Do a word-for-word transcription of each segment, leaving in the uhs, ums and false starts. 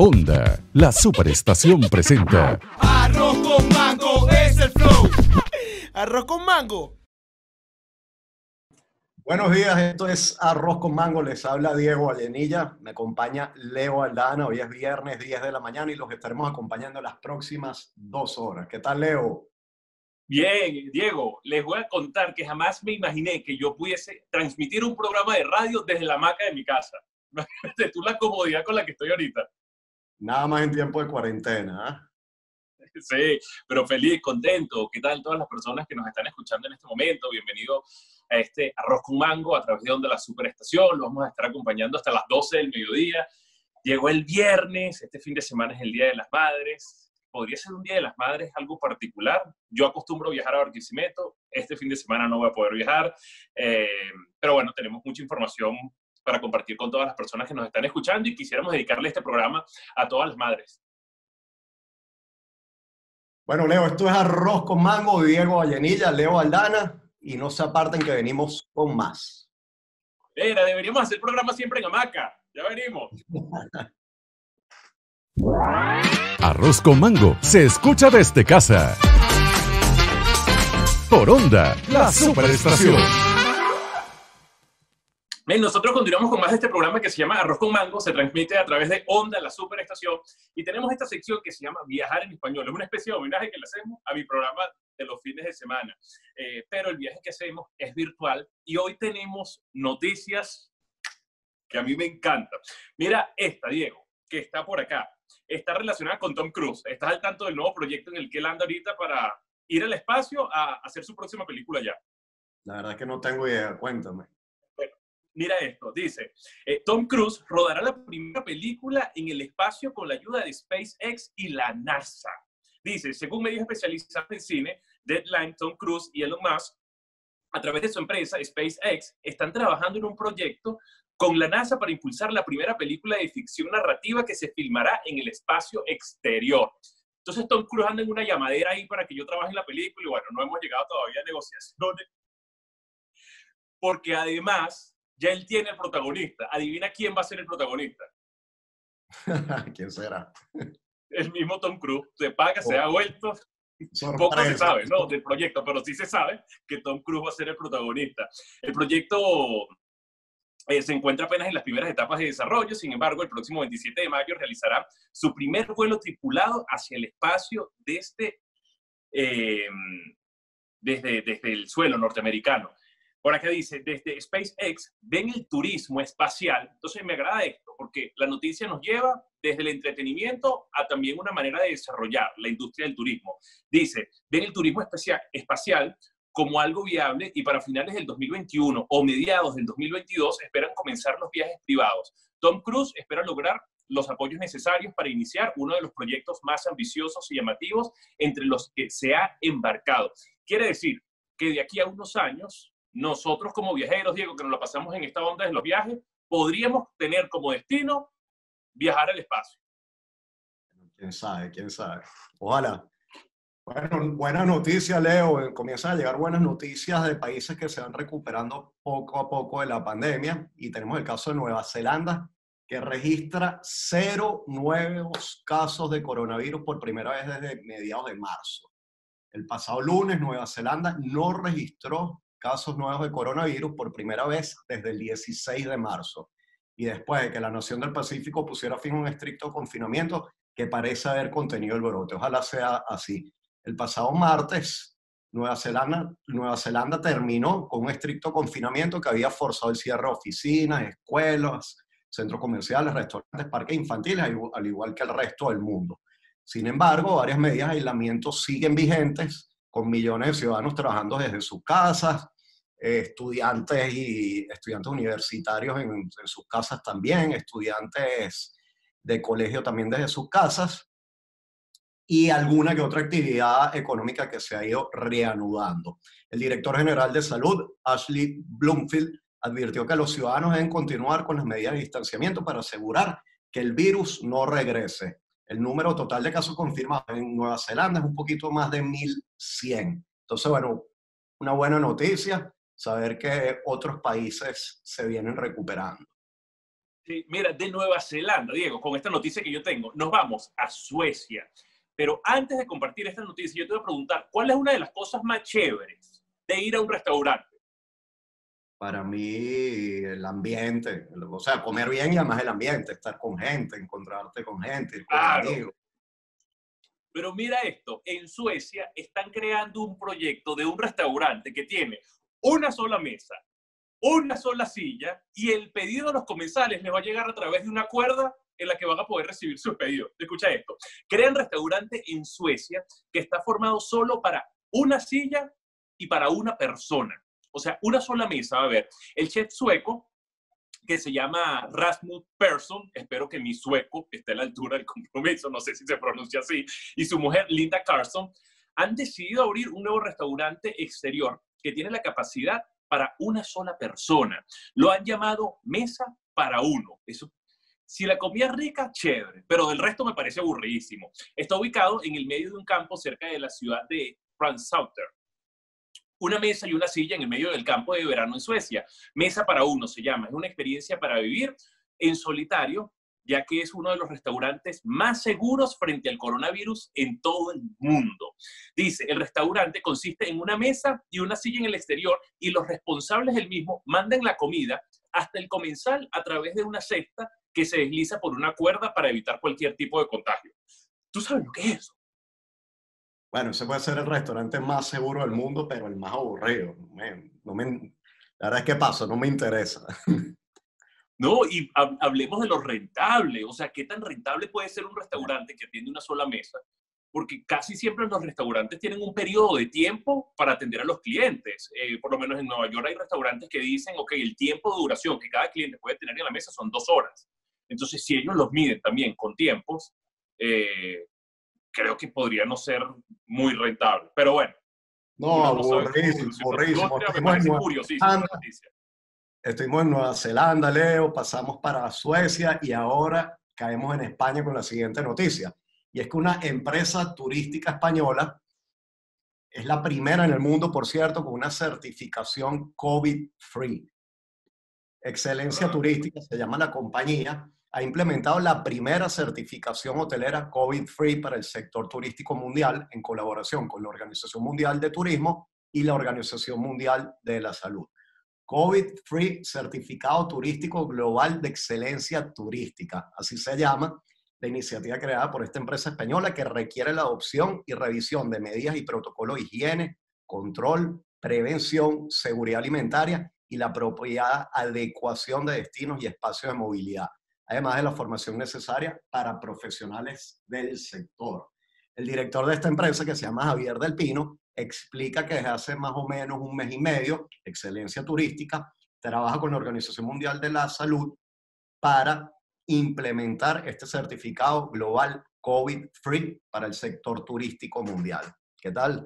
Onda, la superestación presenta Arroz con mango es el flow. Arroz con mango. Buenos días, esto es Arroz con Mango, les habla Diego Allenilla, me acompaña Leo Aldana, hoy es viernes diez de la mañana y los estaremos acompañando las próximas dos horas. ¿Qué tal, Leo? Bien, Diego, les voy a contar que jamás me imaginé que yo pudiese transmitir un programa de radio desde la hamaca de mi casa. Imagínate tú la comodidad con la que estoy ahorita. Nada más en tiempo de cuarentena, ¿eh? Sí, pero feliz, contento. ¿Qué tal todas las personas que nos están escuchando en este momento? Bienvenido a este Arroz con Mango a través de Onda La Superestación. Lo vamos a estar acompañando hasta las doce del mediodía. Llegó el viernes, este fin de semana es el Día de las Madres. ¿Podría ser un Día de las Madres algo particular? Yo acostumbro viajar a Barquisimeto. Este fin de semana no voy a poder viajar. Eh, pero bueno, tenemos mucha información para compartir con todas las personas que nos están escuchando y quisiéramos dedicarle este programa a todas las madres. Bueno, Leo, esto es Arroz con Mango, Diego Allenilla, Leo Aldana, y no se aparten que venimos con más. Mira, deberíamos hacer el programa siempre en hamaca. Ya venimos. Arroz con Mango se escucha desde casa. Por Onda, la superestación. Bien, nosotros continuamos con más de este programa que se llama Arroz con Mango, se transmite a través de Onda, la Superestación, y tenemos esta sección que se llama Viajar en Español. Es una especie de homenaje que le hacemos a mi programa de los fines de semana. Eh, pero el viaje que hacemos es virtual y hoy tenemos noticias que a mí me encantan. Mira esta, Diego, que está por acá. Está relacionada con Tom Cruise. Estás al tanto del nuevo proyecto en el que él anda ahorita para ir al espacio a hacer su próxima película ya. La verdad es que no tengo idea, cuéntame. Mira esto, dice, eh, Tom Cruise rodará la primera película en el espacio con la ayuda de SpaceX y la NASA. Dice, según medios especializados en cine, Deadline, Tom Cruise y Elon Musk, a través de su empresa SpaceX, están trabajando en un proyecto con la NASA para impulsar la primera película de ficción narrativa que se filmará en el espacio exterior. Entonces Tom Cruise anda en una llamadera ahí para que yo trabaje en la película y bueno, no hemos llegado todavía a negociaciones. Porque además ya él tiene el protagonista. Adivina quién va a ser el protagonista. ¿Quién será? El mismo Tom Cruise. Se paga, oh. se ha vuelto. Sorpresa. Poco se sabe, ¿no? Del proyecto, pero sí se sabe que Tom Cruise va a ser el protagonista. El proyecto eh, se encuentra apenas en las primeras etapas de desarrollo. Sin embargo, el próximo veintisiete de mayo realizará su primer vuelo tripulado hacia el espacio desde, eh, desde, desde el suelo norteamericano. Por acá dice, desde SpaceX ven el turismo espacial. Entonces me agrada esto, porque la noticia nos lleva desde el entretenimiento a también una manera de desarrollar la industria del turismo. Dice, ven el turismo espacial, espacial como algo viable y para finales del dos mil veintiuno o mediados del dos mil veintidós esperan comenzar los viajes privados. Tom Cruise espera lograr los apoyos necesarios para iniciar uno de los proyectos más ambiciosos y llamativos entre los que se ha embarcado. Quiere decir que de aquí a unos años, nosotros como viajeros, Diego, que nos la pasamos en esta onda de los viajes, podríamos tener como destino viajar al espacio. ¿Quién sabe? ¿Quién sabe? Ojalá. Bueno, buena noticia, Leo. Comienzan a llegar buenas noticias de países que se van recuperando poco a poco de la pandemia. Y tenemos el caso de Nueva Zelanda, que registra cero nuevos casos de coronavirus por primera vez desde mediados de marzo. El pasado lunes, Nueva Zelanda no registró casos nuevos de coronavirus por primera vez desde el dieciséis de marzo. Y después de que la nación del Pacífico pusiera fin a un estricto confinamiento que parece haber contenido el brote. Ojalá sea así. El pasado martes, Nueva Zelanda, Nueva Zelanda terminó con un estricto confinamiento que había forzado el cierre de oficinas, escuelas, centros comerciales, restaurantes, parques infantiles, al igual que el resto del mundo. Sin embargo, varias medidas de aislamiento siguen vigentes, con millones de ciudadanos trabajando desde sus casas, eh, estudiantes y estudiantes universitarios en, en sus casas también, estudiantes de colegio también desde sus casas, y alguna que otra actividad económica que se ha ido reanudando. El director general de Salud, Ashley Bloomfield, advirtió que los ciudadanos deben continuar con las medidas de distanciamiento para asegurar que el virus no regrese. El número total de casos confirmados en Nueva Zelanda es un poquito más de mil cien. Entonces, bueno, una buena noticia, saber que otros países se vienen recuperando. Sí, mira, de Nueva Zelanda, Diego, con esta noticia que yo tengo, nos vamos a Suecia. Pero antes de compartir esta noticia, yo te voy a preguntar, ¿cuál es una de las cosas más chéveres de ir a un restaurante? Para mí, el ambiente, o sea, comer bien y además el ambiente, estar con gente, encontrarte con gente, ir con Claro. amigos. Pero mira esto, en Suecia están creando un proyecto de un restaurante que tiene una sola mesa, una sola silla, y el pedido a los comensales les va a llegar a través de una cuerda en la que van a poder recibir sus pedidos. Escucha esto. Crean restaurante en Suecia que está formado solo para una silla y para una persona. O sea, una sola mesa. Va a ver, el chef sueco, que se llama Rasmus Persson, espero que mi sueco esté a la altura del compromiso, no sé si se pronuncia así, y su mujer Linda Carlson, han decidido abrir un nuevo restaurante exterior que tiene la capacidad para una sola persona. Lo han llamado Mesa para Uno. Eso, si la comida es rica, chévere, pero del resto me parece aburridísimo. Está ubicado en el medio de un campo cerca de la ciudad de Fransauter. Una mesa y una silla en el medio del campo de verano en Suecia. Mesa para Uno se llama. Es una experiencia para vivir en solitario, ya que es uno de los restaurantes más seguros frente al coronavirus en todo el mundo. Dice, el restaurante consiste en una mesa y una silla en el exterior y los responsables del mismo mandan la comida hasta el comensal a través de una cesta que se desliza por una cuerda para evitar cualquier tipo de contagio. ¿Tú sabes lo que es eso? Bueno, ese puede ser el restaurante más seguro del mundo, pero el más aburrido. Man, no me, la verdad es que pasa, no me interesa. No, y ha- hablemos de lo rentable. O sea, ¿qué tan rentable puede ser un restaurante que atiende una sola mesa? Porque casi siempre los restaurantes tienen un periodo de tiempo para atender a los clientes. Eh, por lo menos en Nueva York hay restaurantes que dicen, ok, el tiempo de duración que cada cliente puede tener en la mesa son dos horas. Entonces, si ellos los miden también con tiempos, eh, creo que podría no ser muy rentable. Pero bueno, No, uno no sabe cómo aburrísimo, evoluciona la aburrísimo. industria. Me Estuvimos en parece Nueva curiosísima la Zelanda, noticia. estuvimos en Nueva Zelanda, Leo, pasamos para Suecia y ahora caemos en España con la siguiente noticia. Y es que una empresa turística española es la primera en el mundo, por cierto, con una certificación COVID-free. Excelencia Turística se llama la compañía, ha implementado la primera certificación hotelera COVID-free para el sector turístico mundial en colaboración con la Organización Mundial de Turismo y la Organización Mundial de la Salud. COVID-free Certificado Turístico Global de Excelencia Turística, así se llama la iniciativa creada por esta empresa española que requiere la adopción y revisión de medidas y protocolos de higiene, control, prevención, seguridad alimentaria y la apropiada adecuación de destinos y espacios de movilidad, además de la formación necesaria para profesionales del sector. El director de esta empresa, que se llama Javier del Pino, explica que desde hace más o menos un mes y medio, Excelencia Turística trabaja con la Organización Mundial de la Salud para implementar este certificado global COVID-free para el sector turístico mundial. ¿Qué tal?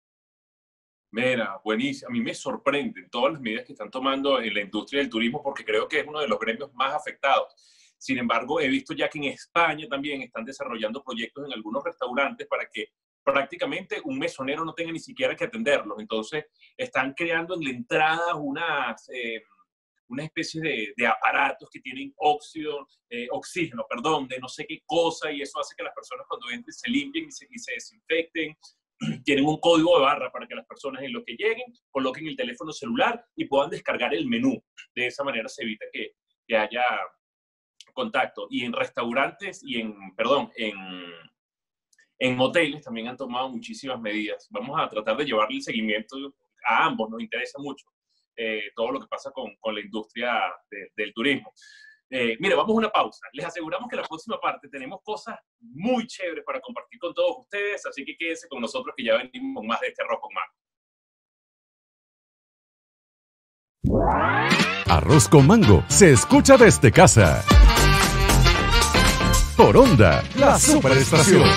Mira, buenísimo. A mí me sorprenden todas las medidas que están tomando en la industria del turismo porque creo que es uno de los gremios más afectados. Sin embargo, he visto ya que en España también están desarrollando proyectos en algunos restaurantes para que prácticamente un mesonero no tenga ni siquiera que atenderlos. Entonces, están creando en la entrada unas, eh, una especie de, de aparatos que tienen óxido, eh, oxígeno, perdón, de no sé qué cosa, y eso hace que las personas cuando entren se limpien y se, y se desinfecten. Tienen un código de barra para que las personas en lo que lleguen coloquen el teléfono celular y puedan descargar el menú. De esa manera se evita que, que haya contacto. Y en restaurantes y en, perdón, en, en hoteles también han tomado muchísimas medidas. Vamos a tratar de llevarle el seguimiento a ambos, nos interesa mucho eh, todo lo que pasa con, con la industria de, del turismo. Eh, mira, vamos a una pausa. Les aseguramos que la próxima parte tenemos cosas muy chéveres para compartir con todos ustedes, así que quédense con nosotros que ya venimos con más de este Arroz con Mango. Arroz con Mango se escucha desde casa. Por Onda, la superestación.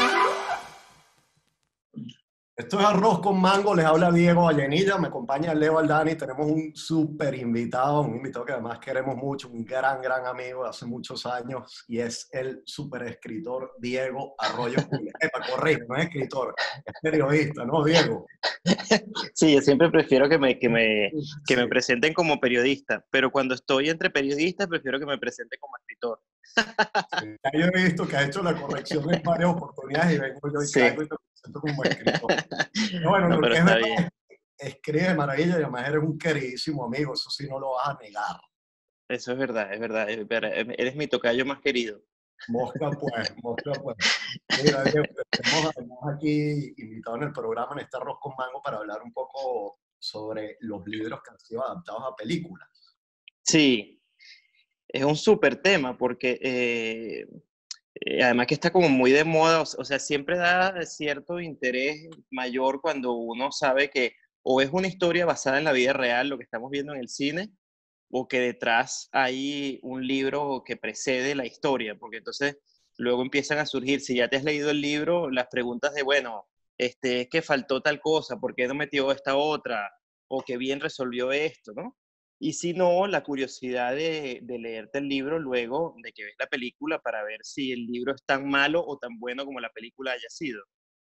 Esto es Arroz con Mango, les habla Diego Vallenilla, me acompaña Leo Aldani, tenemos un súper invitado, un invitado que además queremos mucho, un gran, gran amigo de hace muchos años, y es el súper escritor Diego Arroyo. Epa, correcto, no es escritor, es periodista, ¿no, Diego? Sí, yo siempre prefiero que me, que me, que me presenten como periodista, pero cuando estoy entre periodistas prefiero que me presenten como escritor. Sí. Ya yo he visto que has hecho la corrección en varias oportunidades y vengo yo y Sí. caigo y te presento como escritor. Pero bueno, No, lo pero que es está verdad bien. es que escribes de maravilla y además eres un queridísimo amigo, eso sí no lo vas a negar. Eso es verdad, es verdad. es verdad, Eres mi tocayo más querido. Mosca pues, mosca pues. Mira, Diego, tenemos además aquí invitado en el programa en este Arroz con Mango para hablar un poco sobre los libros que han sido adaptados a películas. Sí, es un súper tema porque eh, eh, además que está como muy de moda, o, o sea, siempre da cierto interés mayor cuando uno sabe que o es una historia basada en la vida real, lo que estamos viendo en el cine, o que detrás hay un libro que precede la historia, porque entonces luego empiezan a surgir, si ya te has leído el libro, las preguntas de, bueno, este, es que faltó tal cosa, ¿por qué no metió esta otra? O qué bien resolvió esto, ¿no? Y si no, la curiosidad de, de leerte el libro luego de que ves la película para ver si el libro es tan malo o tan bueno como la película haya sido.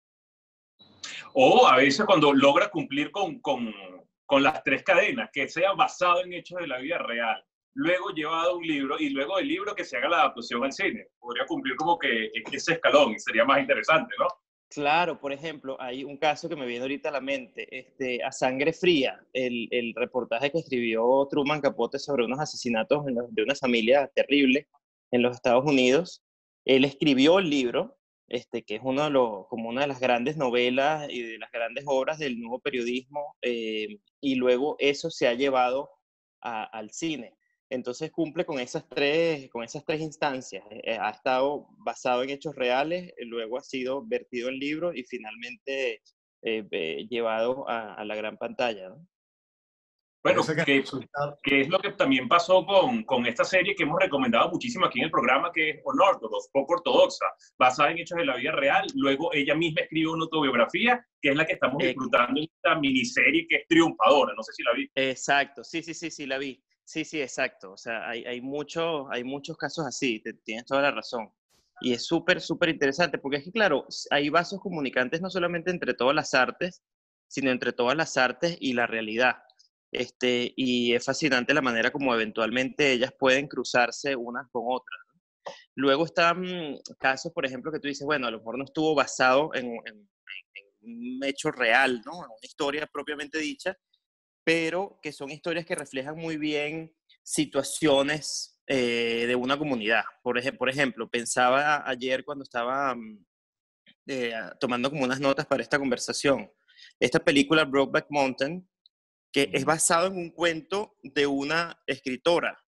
O a veces cuando logra cumplir con, con, con las tres cadenas, que sea basado en hechos de la vida real, luego llevado a un libro y luego del libro que se haga la adaptación al cine. Podría cumplir como que ese escalón y sería más interesante, ¿no? Claro, por ejemplo, hay un caso que me viene ahorita a la mente, este, A Sangre Fría, el, el reportaje que escribió Truman Capote sobre unos asesinatos en los, de una familia terrible en los Estados Unidos. Él escribió el libro, este, que es uno de los, como una de las grandes novelas y de las grandes obras del nuevo periodismo, eh, y luego eso se ha llevado a, al cine. Entonces cumple con esas tres, con esas tres instancias. Eh, ha estado basado en hechos reales, eh, luego ha sido vertido en libros y finalmente eh, eh, llevado a, a, la gran pantalla, ¿no? Bueno, Parece que que, resulta... que es lo que también pasó con, con esta serie que hemos recomendado muchísimo aquí en el programa, que es Unorthodox, poco ortodoxa, basada en hechos de la vida real. Luego ella misma escribe una autobiografía, que es la que estamos Eh, disfrutando en esta miniserie que es triunfadora. No sé si la vi. Exacto, sí, sí, sí, sí, la vi. Sí, sí, exacto. O sea, hay, hay, mucho, hay muchos casos así, te, tienes toda la razón. Y es súper, súper interesante, porque es que, claro, hay vasos comunicantes no solamente entre todas las artes, sino entre todas las artes y la realidad. Este, y es fascinante la manera como eventualmente ellas pueden cruzarse unas con otras. Luego están mm, casos, por ejemplo, que tú dices, bueno, a lo mejor no estuvo basado en, en, en un hecho real, ¿no? En una historia propiamente dicha, pero que son historias que reflejan muy bien situaciones eh, de una comunidad. Por, ej por ejemplo, pensaba ayer cuando estaba mm, eh, tomando como unas notas para esta conversación, esta película Brokeback Mountain, que es basado en un cuento de una escritora,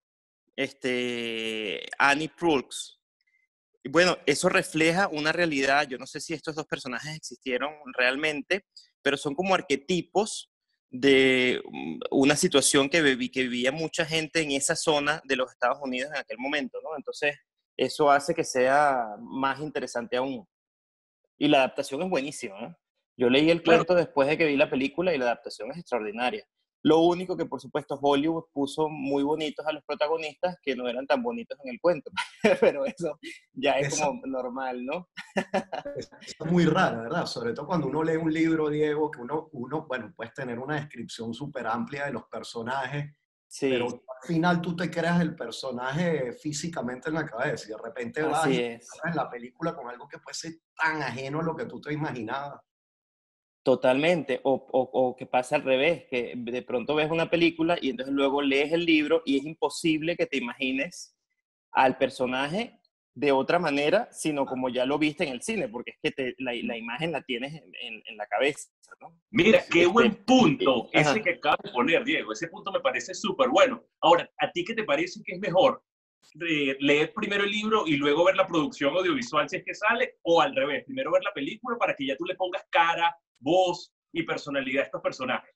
este, Annie Proulx. Y bueno, eso refleja una realidad. Yo no sé si estos dos personajes existieron realmente, pero son como arquetipos de una situación que, viví, que vivía mucha gente en esa zona de los Estados Unidos en aquel momento, ¿no? Entonces, eso hace que sea más interesante aún. Y la adaptación es buenísima, ¿eh? Yo leí el Bueno, cuento después de que vi la película y la adaptación es extraordinaria. Lo único que, por supuesto, Hollywood puso muy bonitos a los protagonistas que no eran tan bonitos en el cuento. Pero eso ya es Esa, como normal, ¿no? esa es muy rara, ¿verdad? Sobre todo cuando uno lee un libro, Diego, que uno, uno bueno, puedes tener una descripción súper amplia de los personajes, pero Sí, al final tú te creas el personaje físicamente en la cabeza y de repente vas así y es. en la película con algo que puede ser tan ajeno a lo que tú te imaginabas. Totalmente. O, o, o que pasa al revés, que de pronto ves una película y entonces luego lees el libro y es imposible que te imagines al personaje de otra manera, sino como ya lo viste en el cine, porque es que te, la, la, imagen la tienes en, en, en la cabeza, ¿no? mira, qué buen Este, punto ese ajá. que acabas de poner, Diego. Ese punto me parece súper bueno. Ahora, ¿a ti qué te parece que es mejor? De leer primero el libro y luego ver la producción audiovisual si es que sale, o al revés, primero ver la película para que ya tú le pongas cara, voz y personalidad a estos personajes.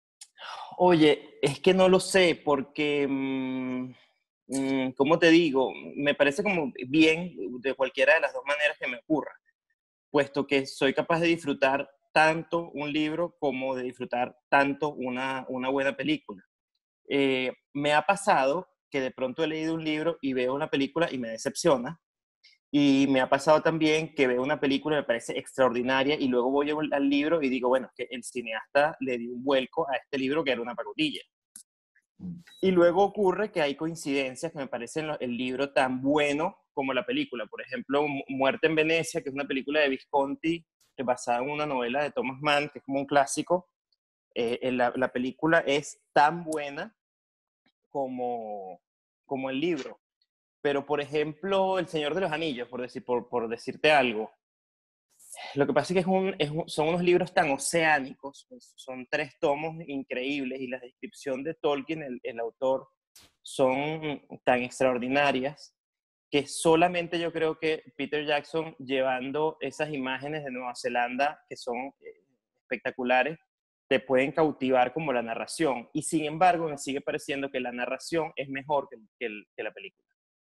Oye, es que no lo sé, porque, mmm, mmm, ¿cómo te digo? Me parece como bien de cualquiera de las dos maneras que me ocurra, puesto que soy capaz de disfrutar tanto un libro como de disfrutar tanto una, una buena película. Eh, me ha pasado que de pronto he leído un libro y veo una película y me decepciona, Y me ha pasado también que veo una película y me parece extraordinaria y luego voy al libro y digo, bueno, es que el cineasta le dio un vuelco a este libro que era una pacotilla. Y luego ocurre que hay coincidencias que me parecen el libro tan bueno como la película. Por ejemplo, Muerte en Venecia, que es una película de Visconti basada en una novela de Thomas Mann, que es como un clásico. Eh, la, la película es tan buena como, como el libro. Pero, por ejemplo, El Señor de los Anillos, por, decir, por, por decirte algo, lo que pasa es que es un, es un, son unos libros tan oceánicos, son tres tomos increíbles y la descripción de Tolkien, el, el autor, son tan extraordinarias que solamente yo creo que Peter Jackson, llevando esas imágenes de Nueva Zelanda que son espectaculares, te pueden cautivar como la narración. Y sin embargo, me sigue pareciendo que la narración es mejor que, que, el, que la película.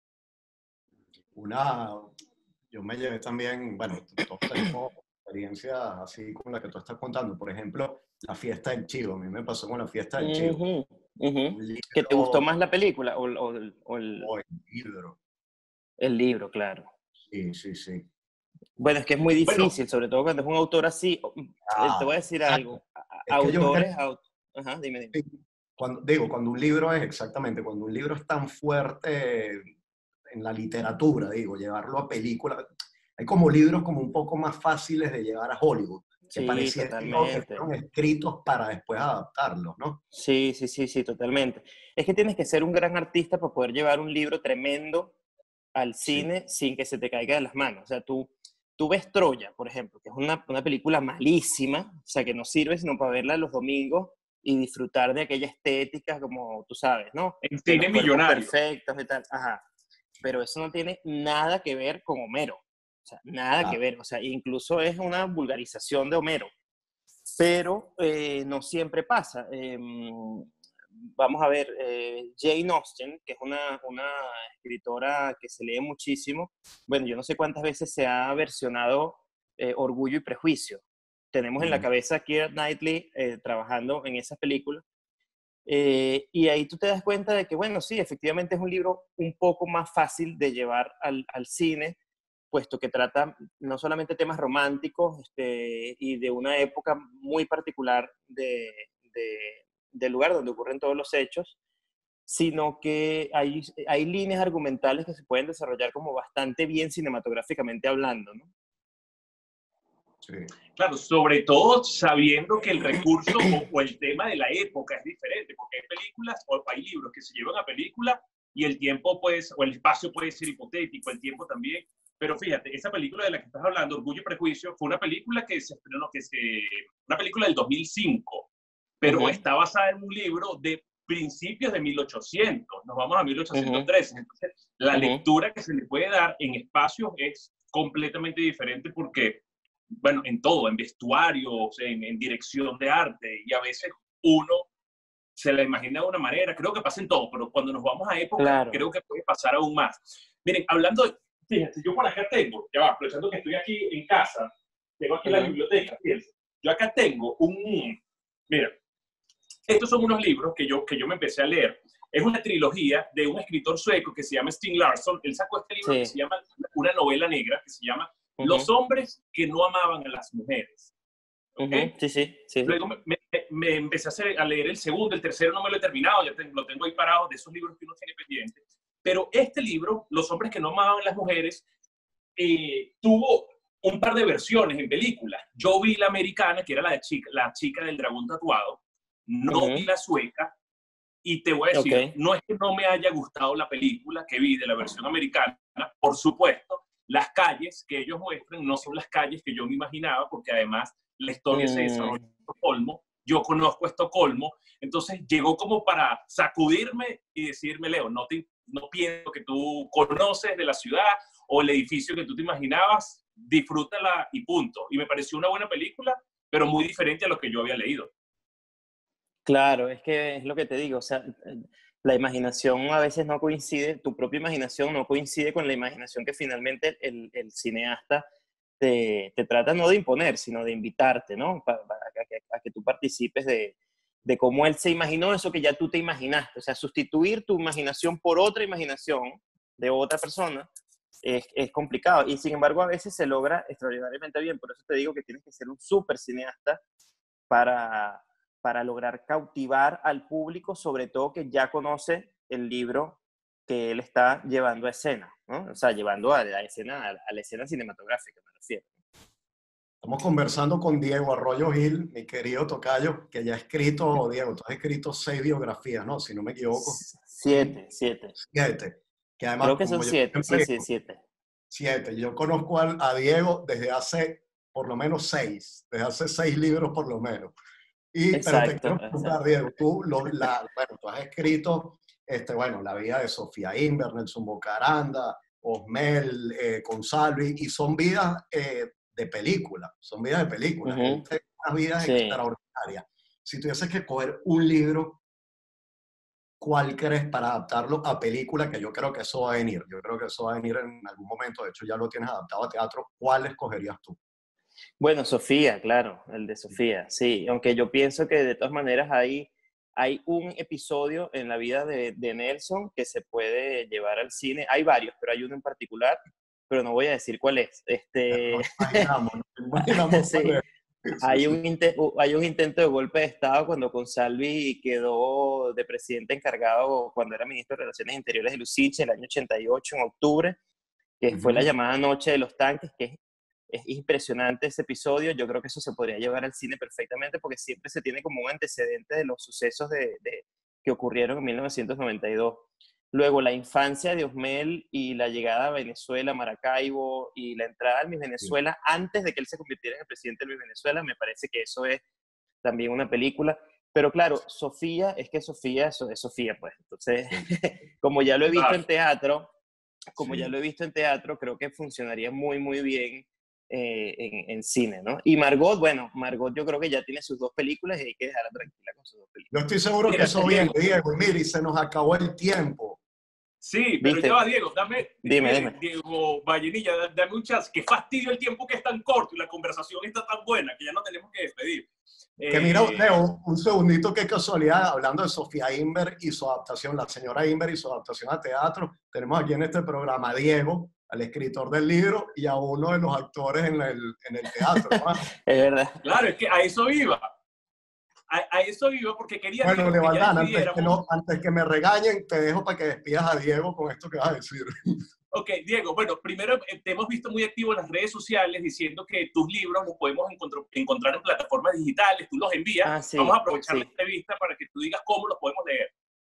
Una, yo me llevé también, bueno, todos tenemos experiencias así como la que tú estás contando. Por ejemplo, La Fiesta del Chivo. A mí me pasó con La Fiesta del Chivo. Uh-huh, uh-huh. Libro, ¿Que te gustó más la película o, o, o el, o el libro? El libro, claro. Sí, sí, sí. Bueno, es que es muy difícil, Bueno, sobre todo cuando es un autor así. Ah, te voy a decir algo. es que yo Autores... creo, Aut Ajá, dime, dime. sí, cuando, digo, cuando un libro es exactamente, cuando un libro es tan fuerte en la literatura, digo, llevarlo a película, hay como libros como un poco más fáciles de llevar a Hollywood, que Sí, parecía que fueron escritos para después adaptarlos, ¿no? Sí, sí, sí, sí, totalmente. Es que tienes que ser un gran artista para poder llevar un libro tremendo al cine sí. sin que se te caiga de las manos. O sea, tú, tú ves Troya, por ejemplo, que es una, una película malísima, o sea, que no sirve sino para verla los domingos y disfrutar de aquella estética, como tú sabes, ¿no? En cine millonario. Perfectos y tal, ajá. Pero eso no tiene nada que ver con Homero. O sea, nada ah. que ver. O sea, incluso es una vulgarización de Homero. Pero eh, no siempre pasa. Eh, vamos a ver, eh, Jane Austen, que es una, una escritora que se lee muchísimo. Bueno, yo no sé cuántas veces se ha versionado eh, Orgullo y Prejuicio. Tenemos mm. en la cabeza a Keira Knightley eh, trabajando en esas películas. Eh, y ahí tú te das cuenta de que, bueno, sí, efectivamente es un libro un poco más fácil de llevar al, al cine, puesto que trata no solamente temas románticos este, y de una época muy particular de, de, del lugar donde ocurren todos los hechos, sino que hay, hay líneas argumentales que se pueden desarrollar como bastante bien cinematográficamente hablando, ¿no? Sí. Claro, sobre todo sabiendo que el recurso o, o el tema de la época es diferente, porque hay películas o hay libros que se llevan a película y el tiempo puede, o el espacio puede ser hipotético, el tiempo también. Pero fíjate, esa película de la que estás hablando, Orgullo y Prejuicio, fue una película que se estrenó, que se, una película del dos mil cinco, pero uh-huh. está basada en un libro de principios de mil ochocientos, nos vamos a mil ochocientos trece. Uh-huh. Entonces, la uh-huh. lectura que se le puede dar en espacios es completamente diferente porque, bueno, en todo, en vestuarios, en, en dirección de arte, y a veces uno se la imagina de una manera, creo que pasa en todo, pero cuando nos vamos a época, claro. creo que puede pasar aún más. Miren, hablando de, fíjense, yo por acá tengo, ya va, aprovechando que estoy aquí en casa, tengo aquí uh-huh. la biblioteca, fíjense, yo acá tengo un, mira, estos son unos libros que yo, que yo me empecé a leer, es una trilogía de un escritor sueco que se llama Stieg Larsson, él sacó este libro sí. que se llama, una novela negra que se llama Uh-huh. Los hombres que no amaban a las mujeres. ¿Okay? Uh-huh. Sí, sí, sí. Luego me, me, me empecé a, hacer, a leer el segundo, el tercero no me lo he terminado, ya tengo, lo tengo ahí parado de esos libros que uno tiene pendiente. Pero este libro, Los hombres que no amaban a las mujeres, eh, tuvo un par de versiones en películas. Yo vi la americana, que era la, de chica, la chica del dragón tatuado, no uh-huh. vi la sueca, y te voy a decir, okay. no es que no me haya gustado la película que vi de la versión americana, por supuesto. Las calles que ellos muestran no son las calles que yo me imaginaba, porque además la historia mm. se desarrolla en Estocolmo, yo conozco Estocolmo, entonces llegó como para sacudirme y decirme, Leo, no, te, no pienso que tú conoces de la ciudad o el edificio que tú te imaginabas, disfrútala y punto. Y me pareció una buena película, pero muy diferente a lo que yo había leído. Claro, es que es lo que te digo, o sea, la imaginación a veces no coincide, tu propia imaginación no coincide con la imaginación que finalmente el, el cineasta te, te trata no de imponer, sino de invitarte, ¿no? Para, para a, que, a que tú participes de, de cómo él se imaginó eso que ya tú te imaginaste. O sea, sustituir tu imaginación por otra imaginación de otra persona es, es complicado. Y sin embargo, a veces se logra extraordinariamente bien. Por eso te digo que tienes que ser un súper cineasta para, para lograr cautivar al público, sobre todo que ya conoce el libro que él está llevando a escena, ¿no? O sea, llevando a la escena, a la escena cinematográfica, me refiero. Estamos conversando con Diego Arroyo Gil, mi querido tocayo, que ya ha escrito, Diego, tú has escrito seis biografías, ¿no? Si no me equivoco. Siete, siete. Siete. Que además, Creo que son como yo siete, sí, siempre sí, digo, siete. Siete. Yo conozco a, a Diego desde hace por lo menos seis, desde hace seis libros por lo menos. Y, pero te Exacto, quiero preguntar, exacto. Diego, tú, lo, la, bueno, tú has escrito, este, bueno, la vida de Sofía Inver, Nelson Bocaranda, Osmel, eh, Consalvi, y son vidas eh, de película, son vidas de película, Ujú. gente, unas vidas Sí. extraordinarias. Si tuvieses que coger un libro, ¿cuál crees para adaptarlo a película? Que yo creo que eso va a venir, yo creo que eso va a venir en algún momento, de hecho ya lo tienes adaptado a teatro, ¿cuál escogerías tú? Bueno, Sofía, claro, el de Sofía, sí. Aunque yo pienso que de todas maneras hay, hay un episodio en la vida de, de Nelson que se puede llevar al cine. Hay varios, pero hay uno en particular, pero no voy a decir cuál es. Este, Nos imaginamos, nos imaginamos sí. cuál es. Sí, Hay sí. un, inte- hay un intento de golpe de Estado cuando Consalvi quedó de presidente encargado cuando era ministro de Relaciones Interiores de Luciche el año ochenta y ocho, en octubre, que fue la Ujú. llamada Noche de los Tanques, que es, es impresionante ese episodio. Yo creo que eso se podría llevar al cine perfectamente porque siempre se tiene como un antecedente de los sucesos de, de, que ocurrieron en mil novecientos noventa y dos. Luego, la infancia de Osmel y la llegada a Venezuela, Maracaibo, y la entrada al Miss Venezuela antes de que él se convirtiera en el presidente del Miss Venezuela, me parece que eso es también una película. Pero claro, Sofía, es que Sofía, eso es Sofía, pues. Entonces, como ya lo he visto Claro. en teatro, como Sí. ya lo he visto en teatro, creo que funcionaría muy, muy bien eh, en, en cine, ¿no? Y Margot, bueno, Margot yo creo que ya tiene sus dos películas y hay que dejarla tranquila con sus dos películas. Yo estoy seguro Mira, que eso viene, Diego. Diego. Y mira, y se nos acabó el tiempo. Sí, pero ¿Viste? ya va, Diego, dame, Dime, eh, dime. Diego Vallenilla, da- dame un chance. Qué fastidio el tiempo que es tan corto y la conversación está tan buena que ya no tenemos que despedir. Que mira, Eh, Leo, un segundito, qué casualidad, hablando de Sofía Inver y su adaptación, la señora Inver y su adaptación a teatro, tenemos aquí en este programa a Diego, al escritor del libro, y a uno de los actores en el, en el teatro, ¿no? Es verdad. claro, es que a eso iba. A, a eso iba porque quería, Bueno, Diego, que ya Levaldán, antes que, despidiéramos. no, antes que me regañen, te dejo para que despidas a Diego con esto que vas a decir. Ok, Diego, bueno, primero eh, te hemos visto muy activo en las redes sociales diciendo que tus libros los podemos encontrar, encontrar en plataformas digitales, tú los envías. Ah, sí, Vamos a aprovechar sí. la entrevista para que tú digas cómo los podemos leer.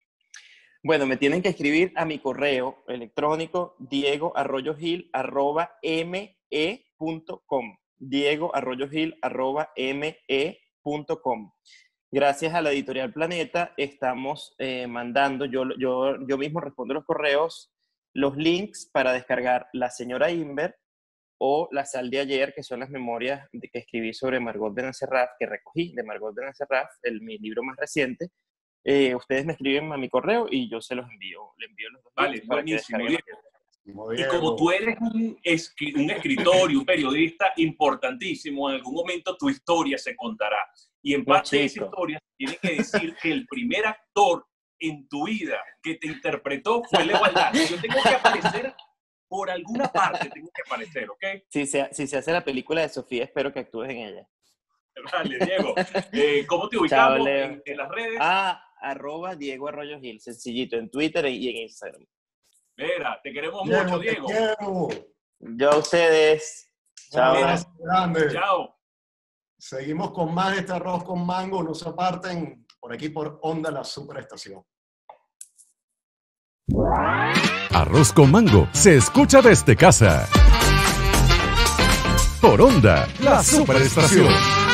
Bueno, me tienen que escribir a mi correo electrónico diegoarroyogil arroba me punto com. diegoarroyogil arroba me punto com. Gracias a la editorial Planeta estamos eh, mandando, yo, yo, yo mismo respondo los correos, los links para descargar La señora Inver o La sal de ayer, que son las memorias de, que escribí sobre Margot Benacerraf, que recogí de Margot Benacerraf, el, mi libro más reciente. Eh, ustedes me escriben a mi correo y yo se los envío, le envío los dos Vale, links para que buenísimo, descarguen. Diego. Como Y como tú eres un, escri- un escritor y un periodista importantísimo, en algún momento tu historia se contará. Y en No, parte de esa chico. historia tiene que decir que el primer actor en tu vida que te interpretó fue Leo Aldán. Yo tengo que aparecer por alguna parte, tengo que aparecer, ¿ok? Si se, si se hace la película de Sofía, espero que actúes en ella. Vale, Diego. Eh, ¿Cómo te Chao, ubicamos Leo. en, en las redes? Ah, arroba Diego Arroyo Gil, sencillito, en Twitter y en Instagram. Mira, te queremos Diego, mucho, te Diego. quiero. Yo a ustedes. Un Chao. abrazo grande. Chao. Seguimos con más de este arroz con mango. No se aparten por aquí por Onda La Superestación. Arroz con mango se escucha desde casa. Por Onda, la superestación.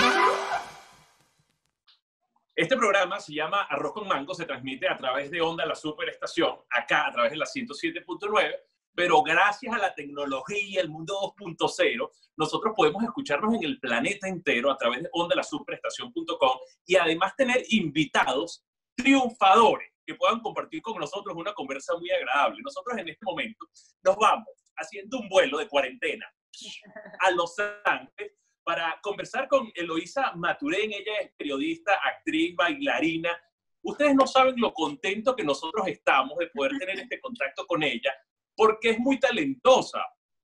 Este programa se llama Arroz con Mango, se transmite a través de Onda La Superestación, acá a través de la ciento siete punto nueve, pero gracias a la tecnología, el mundo dos punto cero, nosotros podemos escucharnos en el planeta entero a través de onda la superestación punto com y además tener invitados triunfadores que puedan compartir con nosotros una conversa muy agradable. Nosotros en este momento nos vamos haciendo un vuelo de cuarentena a Los Ángeles para conversar con Eloísa Maturén. Ella es periodista, actriz, bailarina. Ustedes no saben lo contento que nosotros estamos de poder tener este contacto con ella, porque es muy talentosa.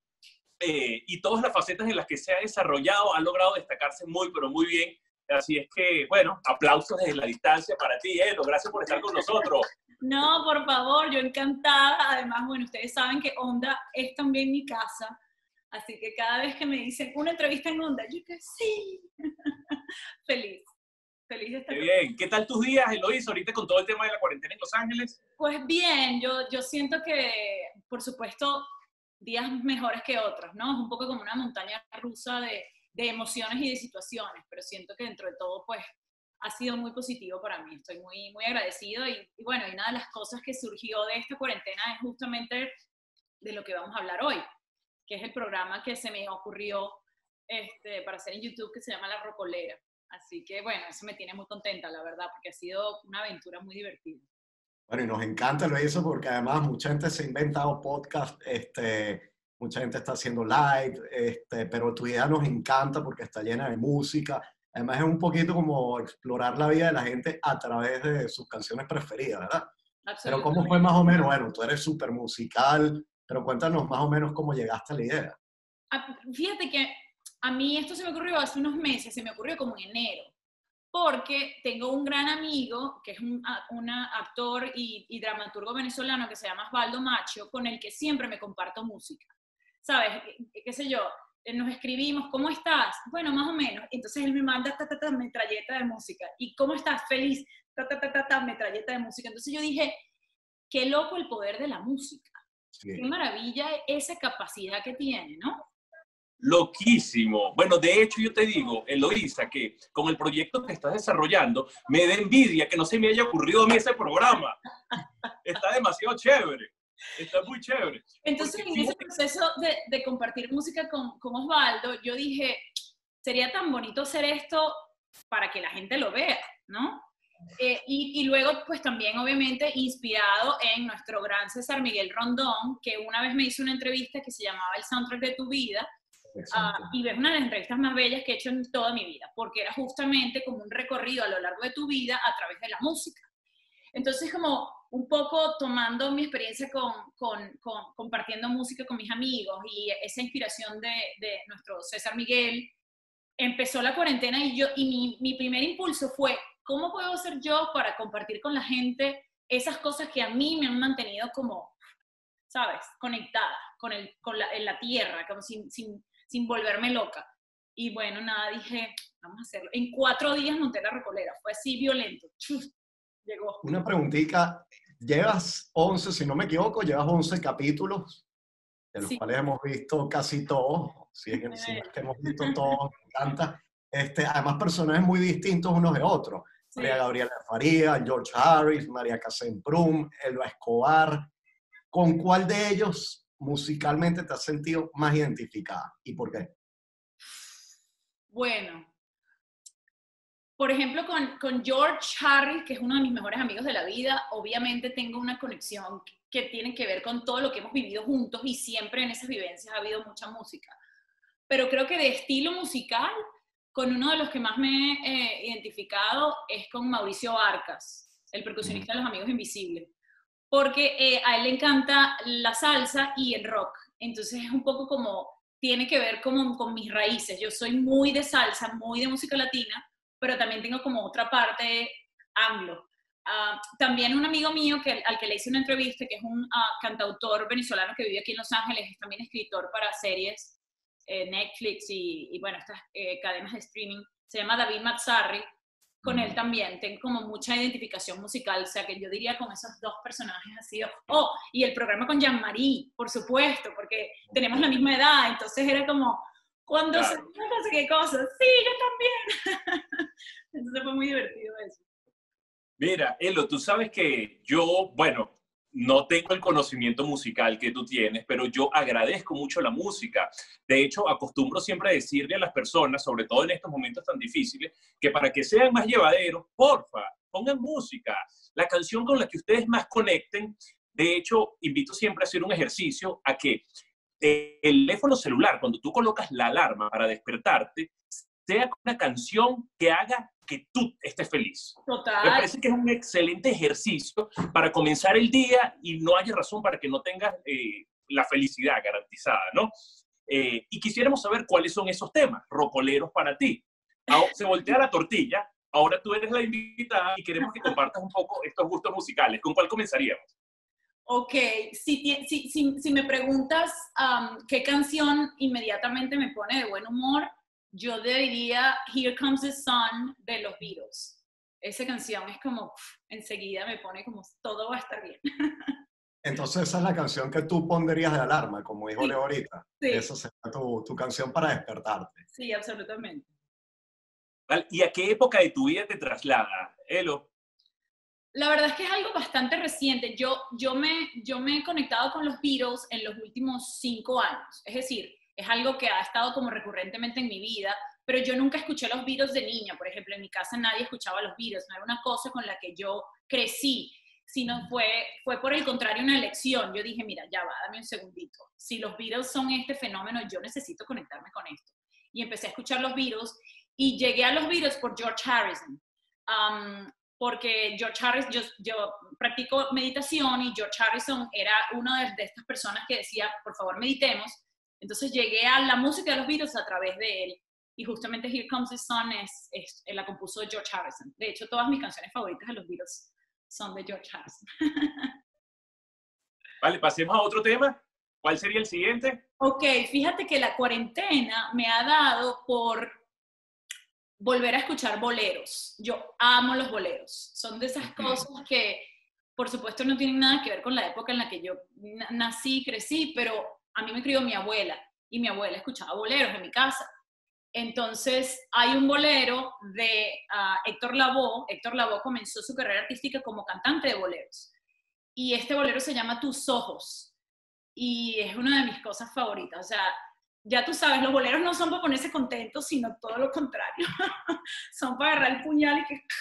Eh, y todas las facetas en las que se ha desarrollado, ha logrado destacarse muy, pero muy bien. Así es que, bueno, aplausos desde la distancia para ti, Elo. Gracias por estar con nosotros. No, por favor, yo encantada. Además, bueno, ustedes saben que Onda es también mi casa. Así que cada vez que me dicen una entrevista en Onda, yo que sí. Feliz. Feliz de estar. Qué bien. ¿Qué tal tus días, Eloísa, ahorita con todo el tema de la cuarentena en Los Ángeles? Pues bien, yo, yo siento que, por supuesto, días mejores que otros, ¿no? Es un poco como una montaña rusa de, de emociones y de situaciones, pero siento que dentro de todo, pues, ha sido muy positivo para mí. Estoy muy, muy agradecido y, y bueno, y una de las cosas que surgió de esta cuarentena es justamente de lo que vamos a hablar hoy, que es el programa que se me ocurrió este, para hacer en YouTube, que se llama La Rocolera. Así que, bueno, eso me tiene muy contenta, la verdad, porque ha sido una aventura muy divertida. Bueno, y nos encanta lo hizo porque además mucha gente se ha inventado podcast, este, mucha gente está haciendo live, este, pero tu idea nos encanta porque está llena de música. Además es un poquito como explorar la vida de la gente a través de sus canciones preferidas, ¿verdad? Pero ¿cómo fue más o menos? Bueno, tú eres súper musical, pero cuéntanos más o menos cómo llegaste a la idea. Fíjate que a mí esto se me ocurrió hace unos meses, se me ocurrió como en enero, porque tengo un gran amigo, que es un una actor y, y dramaturgo venezolano que se llama Osvaldo Macho, con el que siempre me comparto música. ¿Sabes? ¿Qué, qué sé yo? Nos escribimos, ¿cómo estás? Bueno, más o menos. Entonces él me manda ta, ta, ta, metralleta de música. ¿Y cómo estás? Feliz. Ta, ta, ta, ta, ta, metralleta de música. Entonces yo dije, qué loco el poder de la música. Sí. Qué maravilla esa capacidad que tiene, ¿no? Loquísimo. Bueno, de hecho yo te digo, Eloísa, que con el proyecto que estás desarrollando, me da envidia que no se me haya ocurrido a mí ese programa. Está demasiado chévere. Está muy chévere. Entonces, porque en ese proceso de, de compartir música con, con Osvaldo, yo dije, sería tan bonito hacer esto para que la gente lo vea, ¿no? Eh, y, y luego, pues también, obviamente, inspirado en nuestro gran César Miguel Rondón, que una vez me hizo una entrevista que se llamaba El Soundtrack de tu Vida, uh, y es una de las entrevistas más bellas que he hecho en toda mi vida, porque era justamente como un recorrido a lo largo de tu vida a través de la música. Entonces, como un poco tomando mi experiencia con, con, con compartiendo música con mis amigos y esa inspiración de, de nuestro César Miguel, empezó la cuarentena y, yo, y mi, mi primer impulso fue, ¿cómo puedo hacer yo para compartir con la gente esas cosas que a mí me han mantenido como, ¿sabes?, conectada con, el, con la, en la tierra, como sin, sin, sin volverme loca. Y bueno, nada, dije, vamos a hacerlo. En cuatro días monté La Rocolera, fue así violento. Chuf, llegó. Una preguntita, llevas once, si no me equivoco, llevas once capítulos, de los sí. cuales hemos visto casi todos, si es que, si es que hemos visto todos, me encanta. Este, además, personajes muy distintos unos de otros. Sí. María Gabriela Faría, George Harris, María Casemprún, Elba Escobar. ¿Con cuál de ellos musicalmente te has sentido más identificada? ¿Y por qué? Bueno, por ejemplo, con, con George Harris, que es uno de mis mejores amigos de la vida, obviamente tengo una conexión que tiene que ver con todo lo que hemos vivido juntos y siempre en esas vivencias ha habido mucha música. Pero creo que de estilo musical, con uno de los que más me he eh, identificado es con Mauricio Arcas, el percusionista de Los Amigos Invisibles, porque eh, a él le encanta la salsa y el rock, entonces es un poco como, tiene que ver como con mis raíces. Yo soy muy de salsa, muy de música latina, pero también tengo como otra parte anglo. Uh, también un amigo mío que, al que le hice una entrevista, que es un uh, cantautor venezolano que vive aquí en Los Ángeles, es también escritor para series, eh, Netflix y, y bueno, estas eh, cadenas de streaming, se llama David Mazzarri. Con él también tengo como mucha identificación musical, o sea que yo diría con esos dos personajes ha sido, oh, y el programa con Jean-Marie, por supuesto, porque tenemos la misma edad, entonces era como, cuando claro. se no sé qué cosas, sí, yo también. Entonces fue muy divertido eso. Mira, Elo, tú sabes que yo, bueno, no tengo el conocimiento musical que tú tienes, pero yo agradezco mucho la música. De hecho, acostumbro siempre a decirle a las personas, sobre todo en estos momentos tan difíciles, que para que sean más llevaderos, porfa, pongan música, la canción con la que ustedes más conecten. De hecho, invito siempre a hacer un ejercicio a que el teléfono celular, cuando tú colocas la alarma para despertarte, sea una canción que haga que tú estés feliz. Total. Me parece que es un excelente ejercicio para comenzar el día y no haya razón para que no tengas eh, la felicidad garantizada, ¿no? Eh, y quisiéramos saber cuáles son esos temas rockoleros para ti. Ahora, se voltea la tortilla, ahora tú eres la invitada y queremos que compartas un poco estos gustos musicales. ¿Con cuál comenzaríamos? Ok, si, si, si, si me preguntas um, qué canción inmediatamente me pone de buen humor, yo te diría Here Comes the Sun de los Beatles. Esa canción es como, pff, enseguida me pone como todo va a estar bien. Entonces esa es la canción que tú pondrías de alarma, como dijo Sí, Leo ahorita. sí. Esa sería tu, tu canción para despertarte. Sí, absolutamente. ¿Vale? ¿Y a qué época de tu vida te traslada, Elo? La verdad es que es algo bastante reciente. Yo, yo, me, yo me he conectado con los Beatles en los últimos cinco años. Es decir, es algo que ha estado como recurrentemente en mi vida, pero yo nunca escuché los Beatles de niña. Por ejemplo, en mi casa nadie escuchaba los Beatles. No era una cosa con la que yo crecí, sino fue, fue por el contrario una elección. Yo dije, mira, ya va, dame un segundito. Si los Beatles son este fenómeno, yo necesito conectarme con esto. Y empecé a escuchar los Beatles y llegué a los Beatles por George Harrison. Um, porque George Harrison, yo, yo practico meditación y George Harrison era una de, de estas personas que decía, por favor, meditemos. Entonces llegué a la música de los Beatles a través de él. Y justamente Here Comes the Sun es, es, la compuso George Harrison. De hecho, todas mis canciones favoritas de los Beatles son de George Harrison. Vale, pasemos a otro tema. ¿Cuál sería el siguiente? Ok, fíjate que la cuarentena me ha dado por volver a escuchar boleros. Yo amo los boleros. Son de esas cosas que, por supuesto, no tienen nada que ver con la época en la que yo nací, crecí, pero a mí me crió mi abuela y mi abuela escuchaba boleros en mi casa. Entonces, hay un bolero de uh, Héctor Lavoe. Héctor Lavoe comenzó su carrera artística como cantante de boleros. Y este bolero se llama Tus Ojos. Y es una de mis cosas favoritas. O sea, ya tú sabes, los boleros no son para ponerse contentos, sino todo lo contrario. Son para agarrar el puñal y que...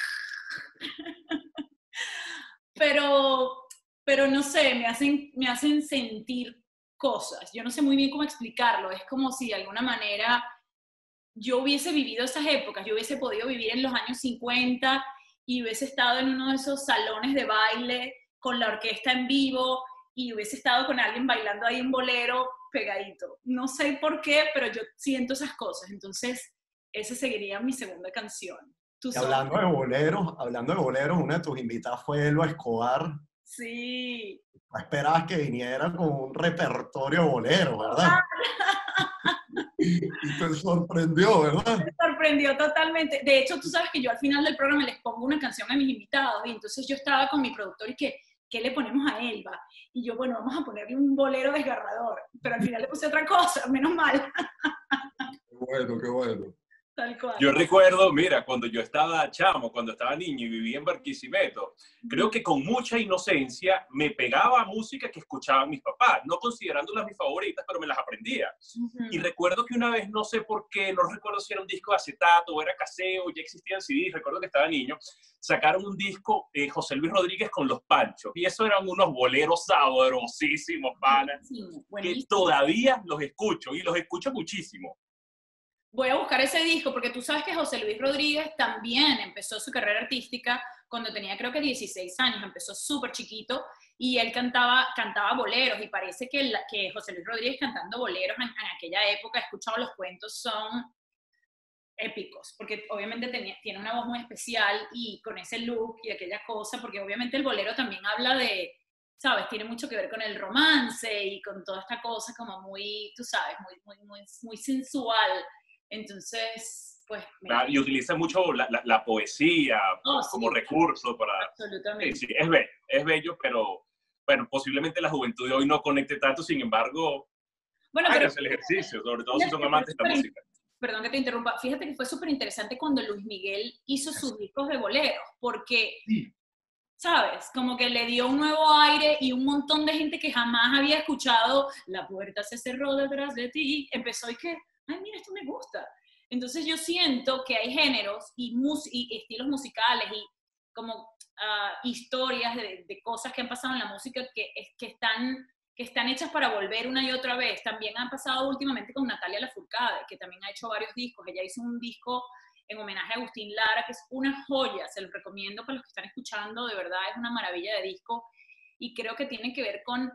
pero, pero no sé, me hacen, me hacen sentir cosas. Yo no sé muy bien cómo explicarlo. Es como si de alguna manera yo hubiese vivido esas épocas. Yo hubiese podido vivir en los años cincuenta y hubiese estado en uno de esos salones de baile con la orquesta en vivo y hubiese estado con alguien bailando ahí un bolero pegadito. No sé por qué, pero yo siento esas cosas. Entonces, esa seguiría mi segunda canción. Y hablando de boleros, hablando de boleros, una de tus invitadas fue Elo Escobar. Sí. No esperabas que viniera con un repertorio bolero, ¿verdad? Y te sorprendió, ¿verdad? Me sorprendió totalmente. De hecho, tú sabes que yo al final del programa les pongo una canción a mis invitados y entonces yo estaba con mi productor y que, ¿qué le ponemos a Elba? Y yo, bueno, vamos a ponerle un bolero desgarrador, pero al final le puse otra cosa, menos mal. Qué bueno, qué bueno. Tal cual. Yo recuerdo, mira, cuando yo estaba chamo, cuando estaba niño y vivía en Barquisimeto, creo que con mucha inocencia me pegaba música que escuchaban mis papás, no considerándolas mis favoritas, pero me las aprendía. Uh-huh. Y recuerdo que una vez, no sé por qué, no recuerdo si era un disco de acetato o era caseo, ya existían C Ds, recuerdo que estaba niño, sacaron un disco eh, José Luis Rodríguez con Los Panchos, y eso eran unos boleros sabrosísimos, panas, buenísimo, buenísimo. Que todavía los escucho, y los escucho muchísimo. Voy a buscar ese disco porque tú sabes que José Luis Rodríguez también empezó su carrera artística cuando tenía creo que dieciséis años, empezó súper chiquito y él cantaba, cantaba boleros y parece que, la, que José Luis Rodríguez cantando boleros en, en aquella época, he escuchado los cuentos, son épicos, porque obviamente tenía, tiene una voz muy especial y con ese look y aquella cosa, porque obviamente el bolero también habla de, ¿sabes? Tiene mucho que ver con el romance y con toda esta cosa como muy, tú sabes, muy, muy, muy, muy sensual. Entonces, pues... Claro, y utiliza mucho la, la, la poesía oh, como sí, recurso para... Absolutamente. Sí, sí, es bello, es bello, pero bueno, posiblemente la juventud de hoy no conecte tanto, sin embargo, bueno, pero, el ejercicio, sobre todo si son amantes de la música. Perdón que te interrumpa, fíjate que fue súper interesante cuando Luis Miguel hizo sus discos de boleros, porque... Sí. ¿Sabes? Como que le dio un nuevo aire y un montón de gente que jamás había escuchado La puerta se cerró detrás de ti, empezó y que... ay, mira, esto me gusta. Entonces yo siento que hay géneros y, mus y estilos musicales y como uh, historias de, de cosas que han pasado en la música que, que, están, que están hechas para volver una y otra vez. También han pasado últimamente con Natalia Lafourcade, que también ha hecho varios discos. Ella hizo un disco en homenaje a Agustín Lara, que es una joya, se los recomiendo para los que están escuchando, de verdad es una maravilla de disco y creo que tiene que ver con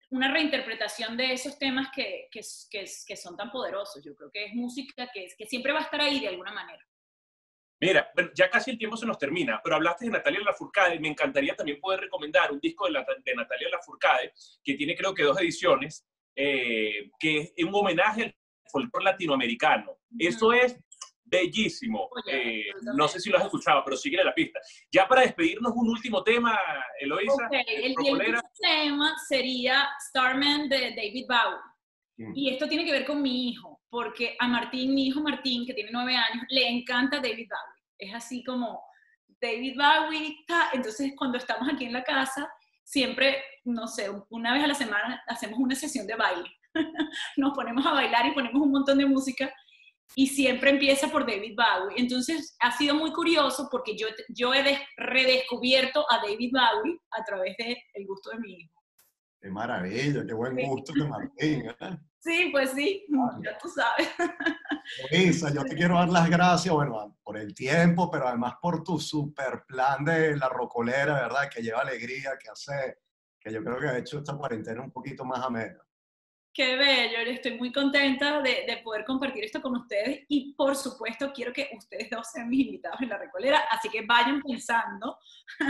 una reinterpretación de esos temas que, que, que, que son tan poderosos. Yo creo que es música que, que siempre va a estar ahí de alguna manera. Mira, bueno, ya casi el tiempo se nos termina, pero hablaste de Natalia Lafourcade. Me encantaría también poder recomendar un disco de, la, de Natalia Lafourcade, que tiene creo que dos ediciones, eh, que es un homenaje al folclore latinoamericano. Uh-huh. Eso es bellísimo. Oye, eh, no sé si lo has escuchado, pero sigue la pista. Ya para despedirnos, un último tema, Eloisa. Okay. El, el último tema sería Starman de David Bowie. Uh-huh. Y esto tiene que ver con mi hijo, porque a Martín, mi hijo Martín, que tiene nueve años, le encanta David Bowie. Es así como David Bowie. Ta. Entonces, cuando estamos aquí en la casa, siempre, no sé, una vez a la semana hacemos una sesión de baile. Nos ponemos a bailar y ponemos un montón de música y siempre empieza por David Bowie. Entonces, ha sido muy curioso porque yo, yo he des, redescubierto a David Bowie a través del gusto de mi hijo. ¡Qué maravilla! ¡Qué buen gusto de Martín! ¿eh? Sí, pues sí, ah, ya tú sabes. Luisa, yo te quiero dar las gracias, bueno, por el tiempo, pero además por tu super plan de la rocolera, ¿verdad? Que lleva alegría, que hace, que yo creo que ha hecho esta cuarentena un poquito más amena. Qué bello, estoy muy contenta de, de poder compartir esto con ustedes y por supuesto quiero que ustedes dos sean mis invitados en la recolera, así que vayan pensando,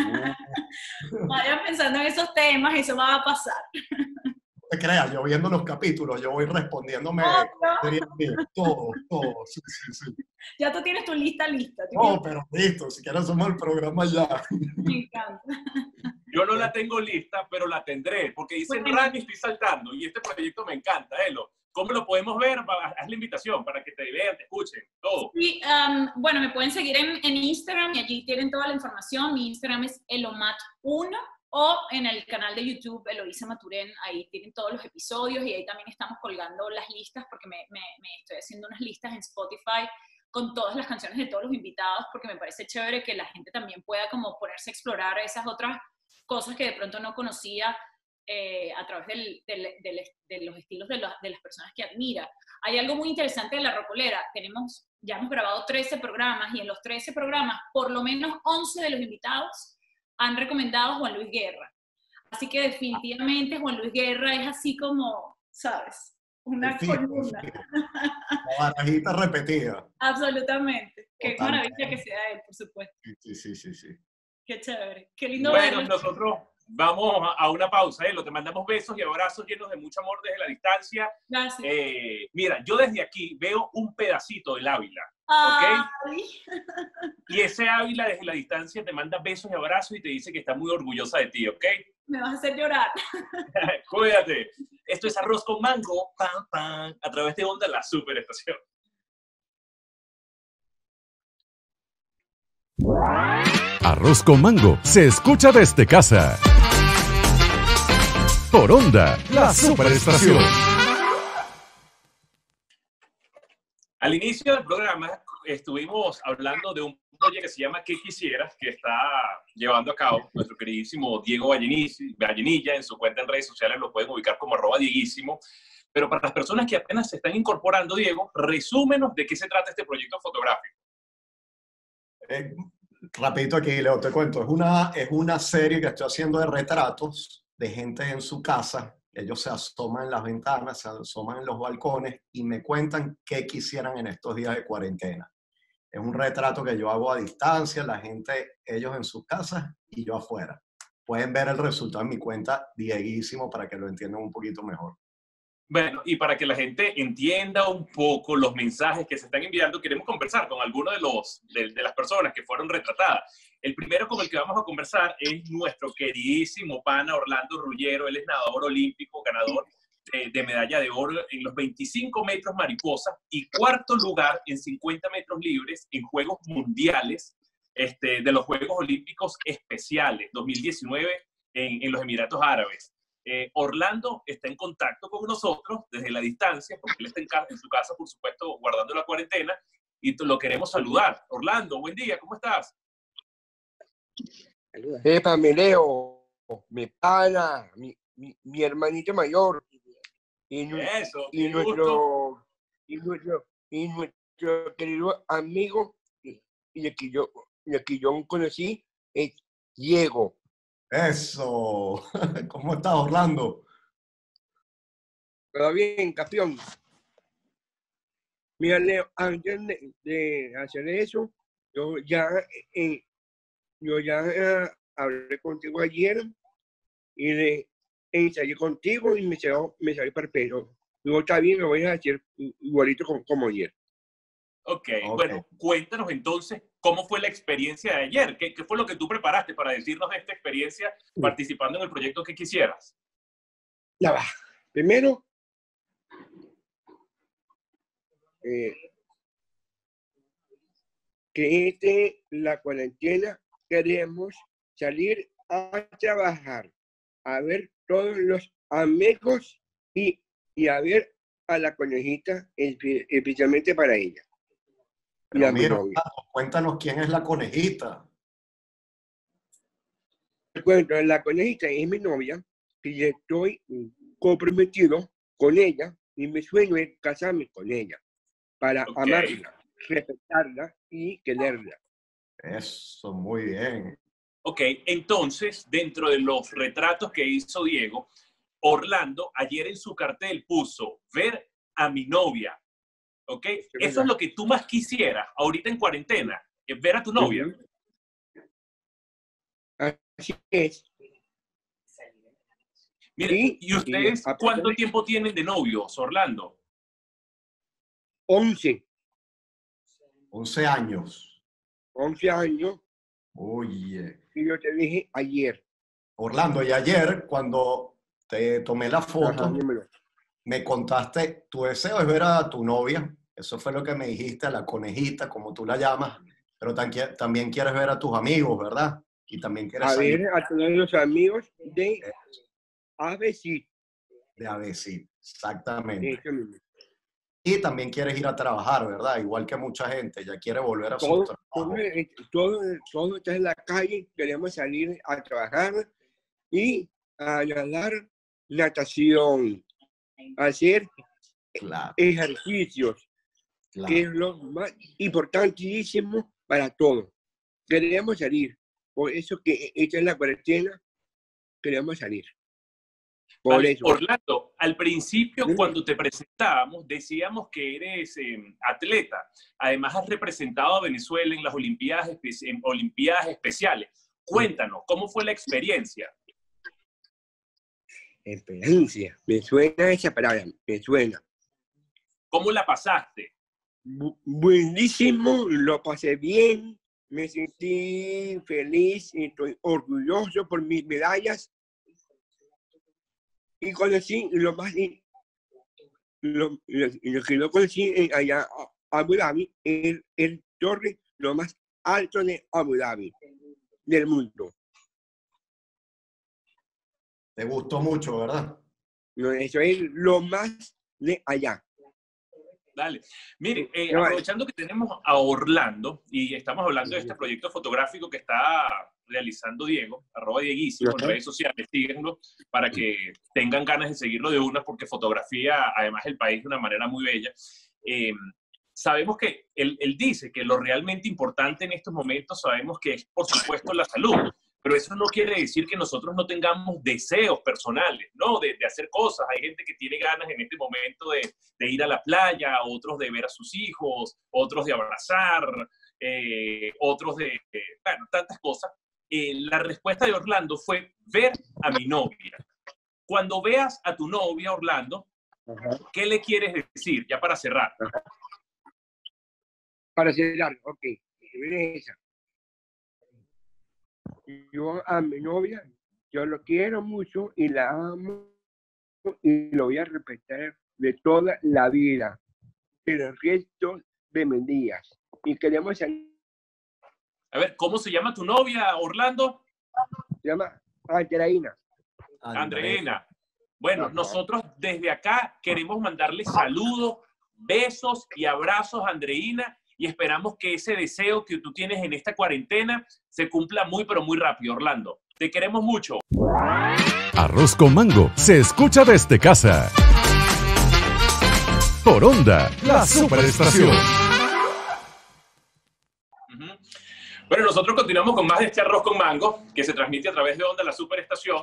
uh. vayan pensando en esos temas, eso va a pasar. No te creas, yo viendo los capítulos, yo voy respondiéndome oh, no. todo, todo, sí, sí, sí. Ya tú tienes tu lista lista. No, tienes... pero listo, si quieres hacemos el programa ya. Me encanta. Yo no la tengo lista, pero la tendré, porque dicen bueno, Randy, estoy saltando, y este proyecto me encanta, Elo. ¿Cómo lo podemos ver? Haz la invitación para que te vean, te escuchen, todo. Sí, um, bueno, me pueden seguir en, en Instagram y allí tienen toda la información. Mi Instagram es elomat uno o en el canal de YouTube Eloisa Maturén, ahí tienen todos los episodios y ahí también estamos colgando las listas porque me, me, me estoy haciendo unas listas en Spotify con todas las canciones de todos los invitados porque me parece chévere que la gente también pueda como ponerse a explorar esas otras cosas que de pronto no conocía eh, a través del, del, del, de los estilos de, los, de las personas que admira. Hay algo muy interesante de la rocolera. Tenemos, ya hemos grabado trece programas y en los trece programas, por lo menos once de los invitados han recomendado a Juan Luis Guerra. Así que definitivamente Juan Luis Guerra es así como, ¿sabes? Una sí, columna. Sí. La barajita repetida. Absolutamente. Qué Totalmente. maravilla que sea él, por supuesto. Sí, sí, sí, sí. Qué chévere. Qué lindo Bueno, verlo. nosotros vamos a una pausa, Elo. Te mandamos besos y abrazos llenos de mucho amor desde la distancia. Gracias. Eh, mira, yo desde aquí veo un pedacito del Ávila, Ay. ¿ok? Y ese Ávila desde la distancia te manda besos y abrazos y te dice que está muy orgullosa de ti, ¿ok? Me vas a hacer llorar. Cuídate. Esto es Arroz con Mango, pam, pam, a través de Onda, la superestación. Arroz con Mango se escucha desde casa. Por Onda, la superestación. Al inicio del programa estuvimos hablando de un proyecto que se llama ¿Qué quisieras?, que está llevando a cabo nuestro queridísimo Diego Vallenilla. En su cuenta en redes sociales lo pueden ubicar como arroba dieguísimo. Pero para las personas que apenas se están incorporando, Diego, resúmenos de qué se trata este proyecto fotográfico. Eh, rapidito aquí, Leo, te cuento. Es una, es una serie que estoy haciendo de retratos de gente en su casa. Ellos se asoman en las ventanas, se asoman en los balcones y me cuentan qué quisieran en estos días de cuarentena. Es un retrato que yo hago a distancia, la gente, ellos en sus casas y yo afuera. Pueden ver el resultado en mi cuenta Dieguísimo para que lo entiendan un poquito mejor. Bueno, y para que la gente entienda un poco los mensajes que se están enviando, queremos conversar con algunos de, los, de, de las personas que fueron retratadas. El primero con el que vamos a conversar es nuestro queridísimo pana Orlando Rullero. Él es nadador olímpico, ganador de, de medalla de oro en los veinticinco metros mariposa y cuarto lugar en cincuenta metros libres en Juegos Mundiales este, de los Juegos Olímpicos Especiales dos mil diecinueve en, en los Emiratos Árabes. Eh, Orlando está en contacto con nosotros desde la distancia, porque él está en, casa, en su casa, por supuesto, guardando la cuarentena, y lo queremos saludar. Orlando, buen día, ¿cómo estás? Epa, mi Leo, mi pana, mi, mi, mi hermanito mayor, y, nu Eso, y, nuestro, y, nuestro, y nuestro querido amigo, y, y el que yo, el que yo conocí, es Diego. Eso. ¿Cómo estás, Orlando? Todo bien, campeón. Mira, Leo, antes de, de hacer eso, yo ya, eh, yo ya eh, hablé contigo ayer y le ensayé contigo y me salió, me salió perfecto. Luego está bien, lo voy a hacer igualito como, como ayer. Okay, Ok. bueno, cuéntanos entonces cómo fue la experiencia de ayer. ¿Qué, qué fue lo que tú preparaste para decirnos de esta experiencia participando en el proyecto que quisieras? Ya va. Primero, eh, que este, la cuarentena, queremos salir a trabajar, a ver todos los amigos y, y a ver a la conejita, espe- especialmente para ella. Y Pero a mi mira, novia. cuéntanos quién es la conejita. Te cuento, la conejita es mi novia, que yo estoy comprometido con ella y mi sueño es casarme con ella para Ok. amarla, respetarla y quererla. Eso, muy bien. Ok, entonces, dentro de los retratos que hizo Diego, Orlando ayer en su cartel puso ver a mi novia. ¿Ok? Eso es lo que tú más quisieras ahorita en cuarentena, es ver a tu novia. Ujú. Así es. Mire, Y- ¿y ustedes y aparte cuánto de- tiempo tienen de novios, Orlando? once, once años. once años, Oye. y yo te dije ayer. Orlando, y ayer cuando te tomé la foto, Ajá, dímelo. me contaste, tu deseo es ver a tu novia. Eso fue lo que me dijiste, a la conejita, como tú la llamas. Pero también, también quieres ver a tus amigos, ¿verdad? Y también quieres A salir ver a todos los amigos de A B C. de A B C. Exactamente. Eso mismo. Y también quieres ir a trabajar, ¿verdad? Igual que mucha gente, ya quiere volver a sus Todo, trabajos. todo, eh, todo, todo está en la calle, queremos salir a trabajar y a nadar natación, hacer Claro, ejercicios, que claro. es lo más importantísimo para todos. Queremos salir, por eso que esta es la cuarentena, queremos salir. Por Vale, eso. Orlando, al principio Dime. cuando te presentábamos decíamos que eres eh, atleta. Además has representado a Venezuela en las Olimpiadas, espe- en Olimpiadas Especiales. Cuéntanos, ¿cómo fue la experiencia? Experiencia, me suena esa palabra, me suena. ¿Cómo la pasaste? Bu- buenísimo, lo pasé bien, me sentí feliz y estoy orgulloso por mis medallas. Y conocí lo más, in- lo, lo- lo que no conocí en allá a Abu Dhabi, el, el torre lo más alto de Abu Dhabi, del mundo. Te gustó mucho, ¿verdad? No, eso es lo más de allá. Dale. Mire, eh, Ya va. aprovechando que tenemos a Orlando y estamos hablando de este proyecto fotográfico que está realizando Diego, arroba Dieguísimo en Ajá. redes sociales, síguenlo para que tengan ganas de seguirlo de una porque fotografía además el país de una manera muy bella. Eh, sabemos que él, él dice que lo realmente importante en estos momentos sabemos que es por supuesto la salud, pero eso no quiere decir que nosotros no tengamos deseos personales, ¿no? De, de hacer cosas. Hay gente que tiene ganas en este momento de, de ir a la playa, otros de ver a sus hijos, otros de abrazar, eh, otros de, de, bueno, tantas cosas. Eh, la respuesta de Orlando fue ver a mi novia. Cuando veas a tu novia, Orlando, Ajá. ¿qué le quieres decir? Ya para cerrar. Para cerrar, ok. Mire esa. Yo a mi novia, yo lo quiero mucho y la amo y lo voy a respetar de toda la vida, el resto de mis días. Y queremos salir, A ver, ¿cómo se llama tu novia, Orlando? se llama Andreina. Andreina. Bueno, Ajá. nosotros desde acá queremos mandarle saludos, besos y abrazos a Andreina y esperamos que ese deseo que tú tienes en esta cuarentena se cumpla muy, pero muy rápido, Orlando. Te queremos mucho. Arroz con Mango se escucha desde casa. Por Onda, la superestación. Ujú. Bueno, nosotros continuamos con más de este Arroz con Mango que se transmite a través de Onda, la superestación.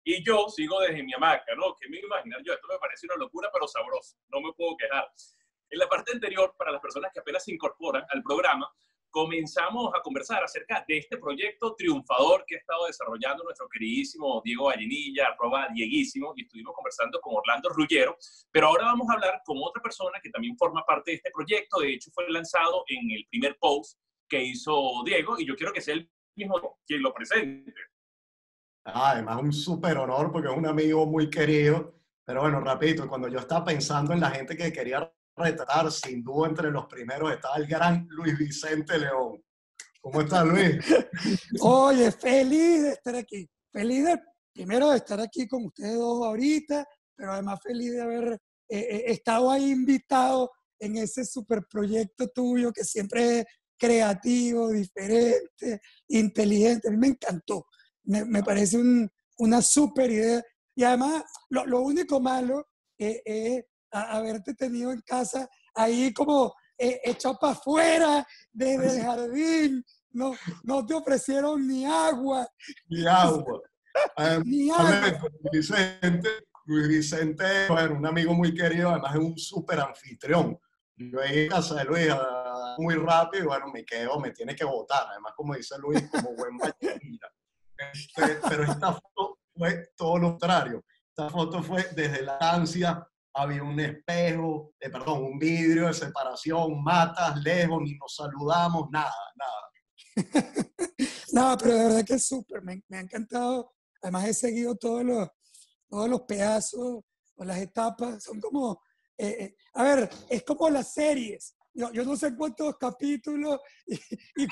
Y yo sigo desde mi hamaca, ¿no? ¿Qué me iba a imaginar yo? Esto me parece una locura, pero sabroso. No me puedo quejar. En la parte anterior, para las personas que apenas se incorporan al programa, comenzamos a conversar acerca de este proyecto triunfador que ha estado desarrollando nuestro queridísimo Diego Vallenilla, arroba Dieguísimo, y estuvimos conversando con Orlando Ruggero, pero ahora vamos a hablar con otra persona que también forma parte de este proyecto. De hecho, fue lanzado en el primer post que hizo Diego, y yo quiero que sea el mismo quien lo presente. Ah, además, un súper honor porque es un amigo muy querido. Pero bueno, rapidito, cuando yo estaba pensando en la gente que quería retratar, sin duda entre los primeros estaba el gran Luis Vicente León. ¿Cómo estás, Luis? Oye, feliz de estar aquí. Feliz de, primero de estar aquí con ustedes dos ahorita, pero además feliz de haber eh, eh, estado ahí invitado en ese super proyecto tuyo que siempre es creativo, diferente, inteligente. A mí me encantó. Me, me parece un, una súper idea. Y además, lo, lo único malo es eh, eh, haberte tenido en casa ahí como eh, echado para afuera desde el jardín. No, no te ofrecieron ni agua. Ni agua. Um, Ni agua. Luis Vicente, Luis Vicente, bueno, un amigo muy querido, además es un súper anfitrión. Yo ahí en casa de Luis uh, muy rápido y bueno, me quedo, me tiene que votar. Además, como dice Luis, como buen vallenilla. Este, pero esta foto fue todo lo contrario. Esta foto fue desde la ansia, había un espejo, eh, perdón, un vidrio de separación, matas, lejos, ni nos saludamos, nada, nada. No, pero de verdad que es súper, me, me ha encantado. Además he seguido todos los, todos los pedazos o las etapas, son como, eh, eh, a ver, es como las series. Yo, yo no sé cuántos capítulos y, y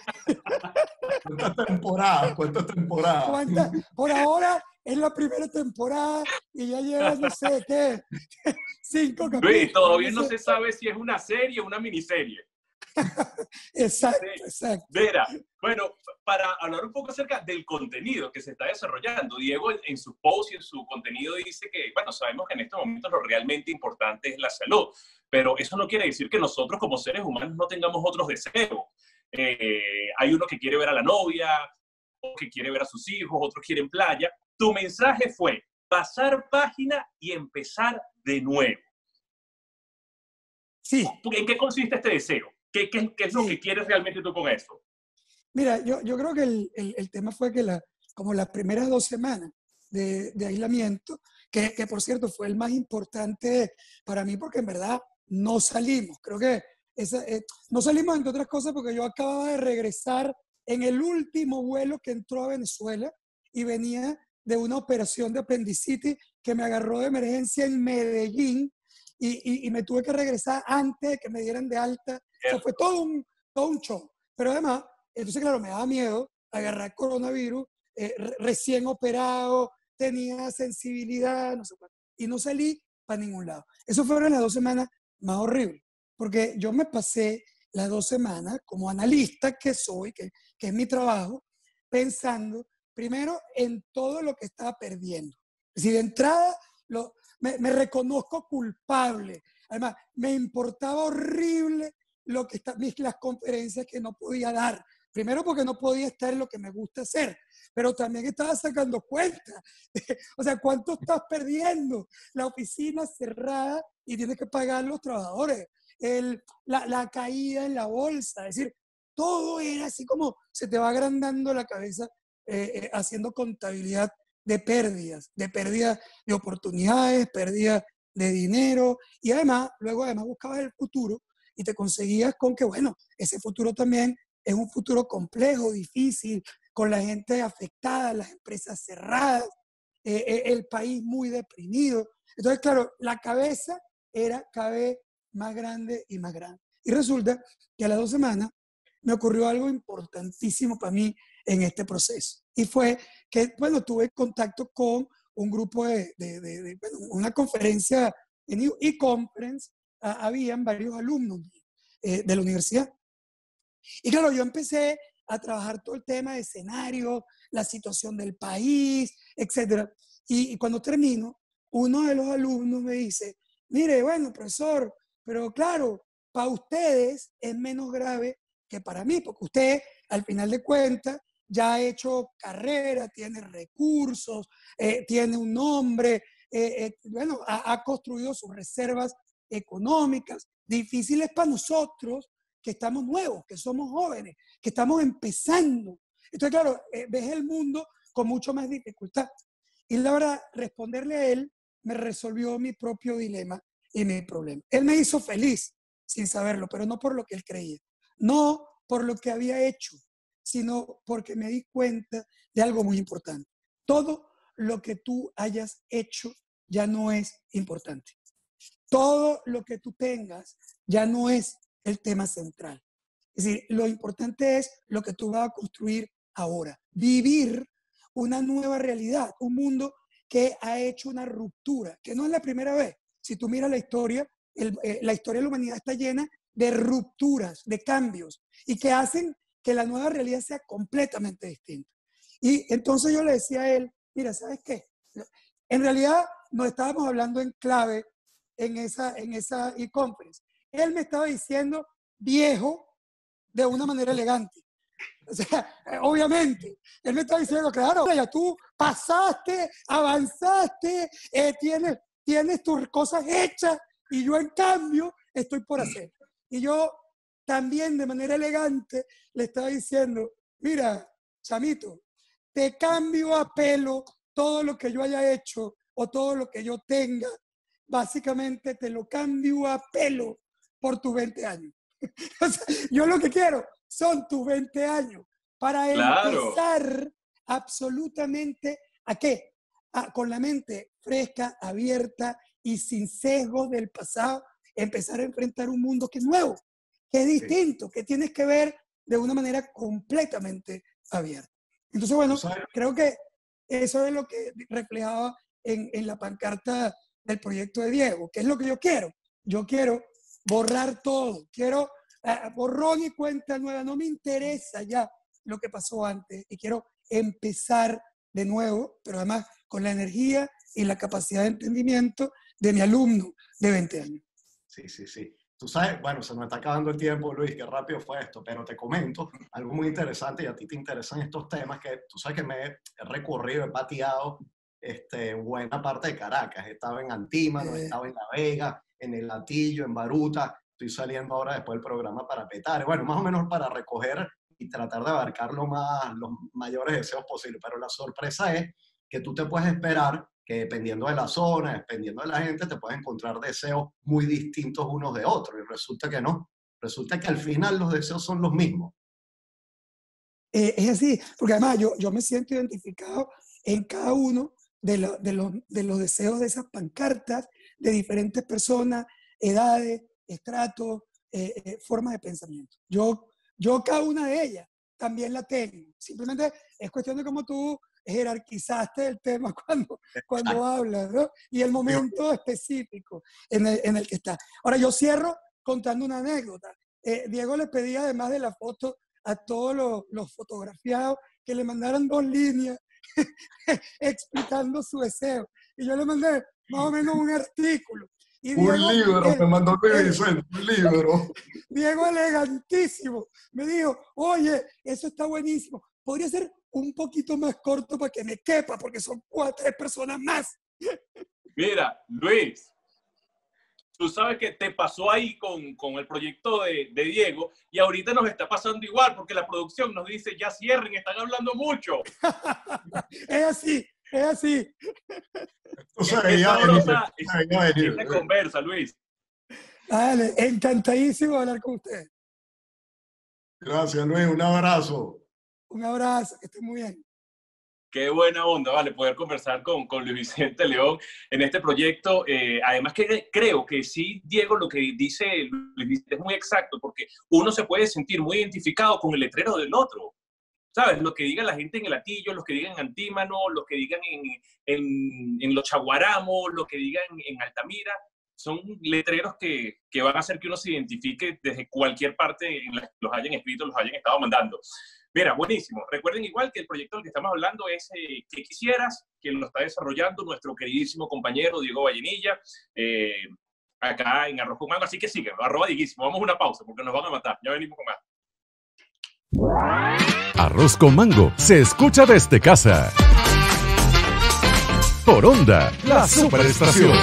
¿Cuántas temporadas? ¿Cuántas temporadas? cuántas. Por ahora es la primera temporada y ya llevas, no sé qué, cinco capítulos. Luis, todavía no sé. se sabe si es una serie o una miniserie. Exacto, Sí. exacto. Vera, bueno, para hablar un poco acerca del contenido que se está desarrollando, Diego en, en su post y en su contenido dice que, bueno, sabemos que en estos momentos lo realmente importante es la salud, pero eso no quiere decir que nosotros como seres humanos no tengamos otros deseos. Eh, hay uno que quiere ver a la novia, otro que quiere ver a sus hijos, otros quieren playa. Tu mensaje fue pasar página y empezar de nuevo. Sí. ¿En qué consiste este deseo? ¿Qué, qué, qué es lo Sí. que quieres realmente tú con eso? Mira, yo, yo creo que el, el, el tema fue que la, como las primeras dos semanas de, de aislamiento, que, que por cierto fue el más importante para mí porque en verdad no salimos. Creo que esa, eh, no salimos entre otras cosas porque yo acababa de regresar en el último vuelo que entró a Venezuela y venía de una operación de apendicitis que me agarró de emergencia en Medellín y, y, y me tuve que regresar antes de que me dieran de alta. O sea, fue todo un, todo un show. Pero además, entonces, claro, me daba miedo agarrar coronavirus, eh, re recién operado, tenía sensibilidad, no sé cuánto, y no salí para ningún lado. Eso fueron las dos semanas más horribles, porque yo me pasé las dos semanas como analista que soy, que, que es mi trabajo, pensando primero en todo lo que estaba perdiendo. Si de entrada lo, me, me reconozco culpable, además me importaba horrible lo que está, mis, las conferencias que no podía dar. Primero porque no podía estar en lo que me gusta hacer, pero también estaba sacando cuenta. O sea, ¿cuánto estás perdiendo? La oficina cerrada y tienes que pagar a los trabajadores. El, la, la caída en la bolsa. Es decir, todo era así como se te va agrandando la cabeza eh, eh, haciendo contabilidad de pérdidas, de pérdidas de oportunidades, pérdidas de dinero. Y además, luego además buscabas el futuro y te conseguías con que, bueno, ese futuro también es un futuro complejo, difícil, con la gente afectada, las empresas cerradas, eh, eh, el país muy deprimido. Entonces, claro, la cabeza era cada vez más grande y más grande. Y resulta que a las dos semanas me ocurrió algo importantísimo para mí en este proceso. Y fue que, bueno, tuve contacto con un grupo de, de, de, de bueno, una conferencia en e-conference, habían varios alumnos eh, de la universidad. Y claro, yo empecé a trabajar todo el tema de escenario, la situación del país, etcétera. Y, y cuando termino, uno de los alumnos me dice, mire, bueno, profesor, pero claro, para ustedes es menos grave que para mí, porque ustedes, al final de cuentas, ya ha hecho carrera, tiene recursos, eh, tiene un nombre, eh, eh, bueno, ha, ha construido sus reservas económicas. Difícil es para nosotros que estamos nuevos, que somos jóvenes, que estamos empezando. Entonces, claro, eh, ves el mundo con mucho más dificultad. Y la verdad, responderle a él me resolvió mi propio dilema y mi problema. Él me hizo feliz sin saberlo, pero no por lo que él creía, no por lo que había hecho, sino porque me di cuenta de algo muy importante. Todo lo que tú hayas hecho ya no es importante. Todo lo que tú tengas ya no es el tema central. Es decir, lo importante es lo que tú vas a construir ahora. Vivir una nueva realidad, un mundo que ha hecho una ruptura, que no es la primera vez. Si tú miras la historia, el, eh, la historia de la humanidad está llena de rupturas, de cambios, y que hacen que la nueva realidad sea completamente distinta. Y entonces yo le decía a él, mira, ¿sabes qué? En realidad nos estábamos hablando en clave en esa en esa e-conference. Él me estaba diciendo viejo de una manera elegante. O sea, obviamente, él me está diciendo, claro, ya tú pasaste, avanzaste, eh, tienes, tienes tus cosas hechas y yo en cambio estoy por hacer. Y yo también de manera elegante le estaba diciendo, mira, chamito, te cambio a pelo todo lo que yo haya hecho o todo lo que yo tenga, básicamente te lo cambio a pelo por tus veinte años. O sea, yo lo que quiero son tus veinte años para Claro. empezar absolutamente ¿a qué? A, con la mente fresca, abierta y sin sesgos del pasado, empezar a enfrentar un mundo que es nuevo, que es distinto, que tienes que ver de una manera completamente abierta. Entonces, bueno, creo que eso es lo que reflejaba en, en la pancarta del proyecto de Diego, que es lo que yo quiero. Yo quiero borrar todo, quiero uh, borrón y cuenta nueva, no me interesa ya lo que pasó antes y quiero empezar de nuevo, pero además con la energía y la capacidad de entendimiento de mi alumno de veinte años. Sí, sí, sí. Tú sabes, bueno, se nos está acabando el tiempo, Luis, qué rápido fue esto, pero te comento algo muy interesante y a ti te interesan estos temas que tú sabes que me he recorrido, he pateado este, buena parte de Caracas. He estado en Antímano, he estado en La Vega, en El Latillo, en Baruta. Estoy saliendo ahora después del programa para Petare. Bueno, más o menos para recoger y tratar de abarcar lo más, los mayores deseos posibles. Pero la sorpresa es que tú te puedes esperar que dependiendo de la zona, dependiendo de la gente, te puedes encontrar deseos muy distintos unos de otros. Y resulta que no. Resulta que al final los deseos son los mismos. Eh, es así, porque además yo, yo me siento identificado en cada uno de, lo, de, los, de los deseos de esas pancartas, de diferentes personas, edades, estratos, eh, eh, formas de pensamiento. Yo, yo cada una de ellas también la tengo. Simplemente es cuestión de cómo tú jerarquizaste el tema cuando, cuando hablas, ¿no? Y el momento específico en el, en el que está. Ahora, yo cierro contando una anécdota. Eh, Diego le pedía, además de la foto, a todos los, los fotografiados que le mandaran dos líneas explicando su deseo. Y yo le mandé más o menos un artículo. Y un Diego, libro, él, me mandó Luis él, Vicente, un libro. Diego elegantísimo me dijo, oye, eso está buenísimo. Podría ser un poquito más corto para que me quepa, porque son cuatro, tres personas más. Mira, Luis, tú sabes que te pasó ahí con, con el proyecto de, de Diego y ahorita nos está pasando igual porque la producción nos dice ya cierren, están hablando mucho. Es así, es así. O sea, qué sabrosa esta conversa, Luis. Dale, encantadísimo de hablar con usted. Gracias, Luis, un abrazo. Un abrazo, que esté muy bien. Qué buena onda, vale, poder conversar con, con Luis Vicente León en este proyecto. Eh, además que creo que sí, Diego, lo que dice Luis Vicente es muy exacto, porque uno se puede sentir muy identificado con el letrero del otro. ¿Sabes? Lo que diga la gente en El Latillo, los que digan en Antímano, los que digan en, en, en Los Chaguaramos, los que digan en Altamira, son letreros que, que van a hacer que uno se identifique desde cualquier parte en la que los hayan escrito, los hayan estado mandando. Mira, buenísimo. Recuerden igual que el proyecto del que estamos hablando es eh, ¿Qué quisieras?, que lo está desarrollando nuestro queridísimo compañero Diego Vallenilla, eh, acá en Arroz con Mango. Así que síguenlo, arroba Dieguísimo. Vamos a una pausa porque nos van a matar. Ya venimos con más. Arroz con Mango se escucha desde casa. Por Onda, la superestación.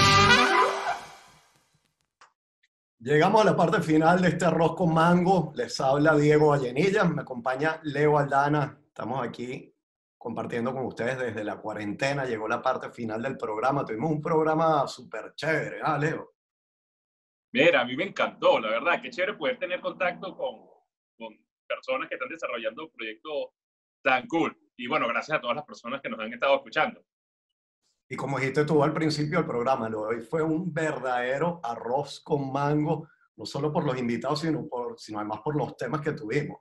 Llegamos a la parte final de este Arroz con Mango. Les habla Diego Vallenilla, me acompaña Leo Aldana. Estamos aquí compartiendo con ustedes desde la cuarentena. Llegó la parte final del programa. Tuvimos un programa súper chévere, ¿ah, Leo? Mira, a mí me encantó, la verdad. Qué chévere poder tener contacto con, con personas que están desarrollando proyectos tan cool. Y bueno, gracias a todas las personas que nos han estado escuchando. Y como dijiste tú al principio del programa, lo de hoy fue un verdadero arroz con mango, no solo por los invitados, sino, por, sino además por los temas que tuvimos.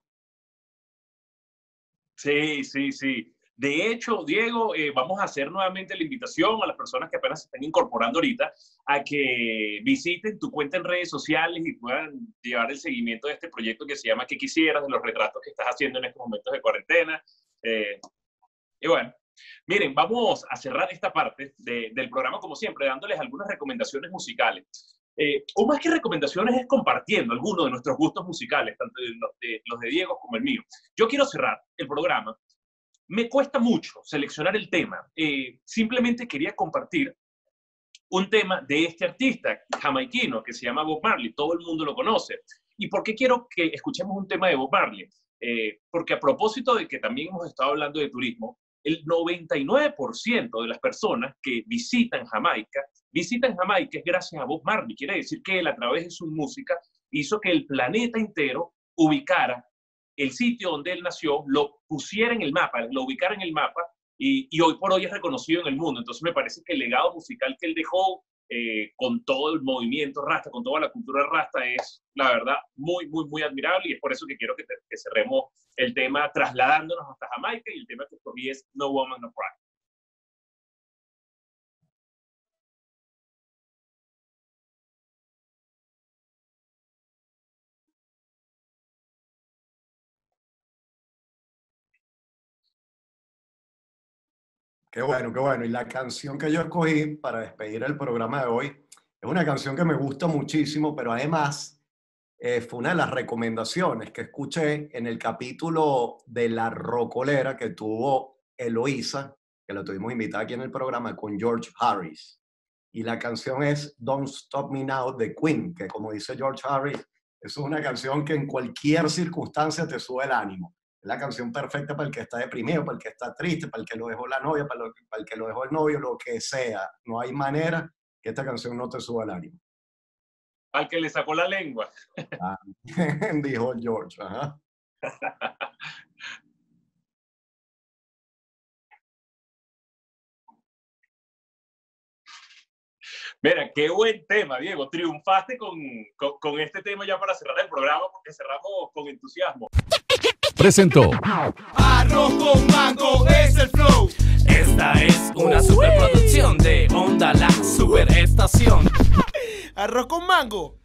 Sí, sí, sí. De hecho, Diego, eh, vamos a hacer nuevamente la invitación a las personas que apenas se están incorporando ahorita a que visiten tu cuenta en redes sociales y puedan llevar el seguimiento de este proyecto que se llama ¿Qué quisieras?, de los retratos que estás haciendo en estos momentos de cuarentena. Eh, y bueno. Miren, vamos a cerrar esta parte de, del programa, como siempre, dándoles algunas recomendaciones musicales. Eh, o más que recomendaciones, es compartiendo algunos de nuestros gustos musicales, tanto de los, de los de Diego como el mío. Yo quiero cerrar el programa. Me cuesta mucho seleccionar el tema. Eh, simplemente quería compartir un tema de este artista jamaiquino que se llama Bob Marley. Todo el mundo lo conoce. ¿Y por qué quiero que escuchemos un tema de Bob Marley? Eh, porque a propósito de que también hemos estado hablando de turismo, el noventa y nueve por ciento de las personas que visitan Jamaica, visitan Jamaica es gracias a Bob Marley. Quiere decir que él, a través de su música, hizo que el planeta entero ubicara el sitio donde él nació, lo pusiera en el mapa, lo ubicara en el mapa, y, y hoy por hoy es reconocido en el mundo. Entonces me parece que el legado musical que él dejó, eh, con todo el movimiento Rasta, con toda la cultura Rasta, es, la verdad, muy, muy, muy admirable, y es por eso que quiero que, te, que cerremos el tema trasladándonos hasta Jamaica, y el tema que escogí es No Woman, No Cry. Qué bueno, qué bueno. Y la canción que yo escogí para despedir el programa de hoy es una canción que me gusta muchísimo, pero además eh, fue una de las recomendaciones que escuché en el capítulo de La Rocolera que tuvo Eloísa, que la tuvimos invitada aquí en el programa, con George Harris. Y la canción es Don't Stop Me Now de Queen, que como dice George Harris, es una canción que en cualquier circunstancia te sube el ánimo. Es la canción perfecta para el que está deprimido, para el que está triste, para el que lo dejó la novia, para, lo, para el que lo dejó el novio, lo que sea. No hay manera que esta canción no te suba el ánimo. Al que le sacó la lengua. Ah, dijo George. Ajá. Mira, qué buen tema, Diego. Triunfaste con, con, con este tema ya para cerrar el programa, porque cerramos con entusiasmo. Presentó Arroz con Mango es el flow. Esta es una superproducción de Onda, la superestación. Arroz con Mango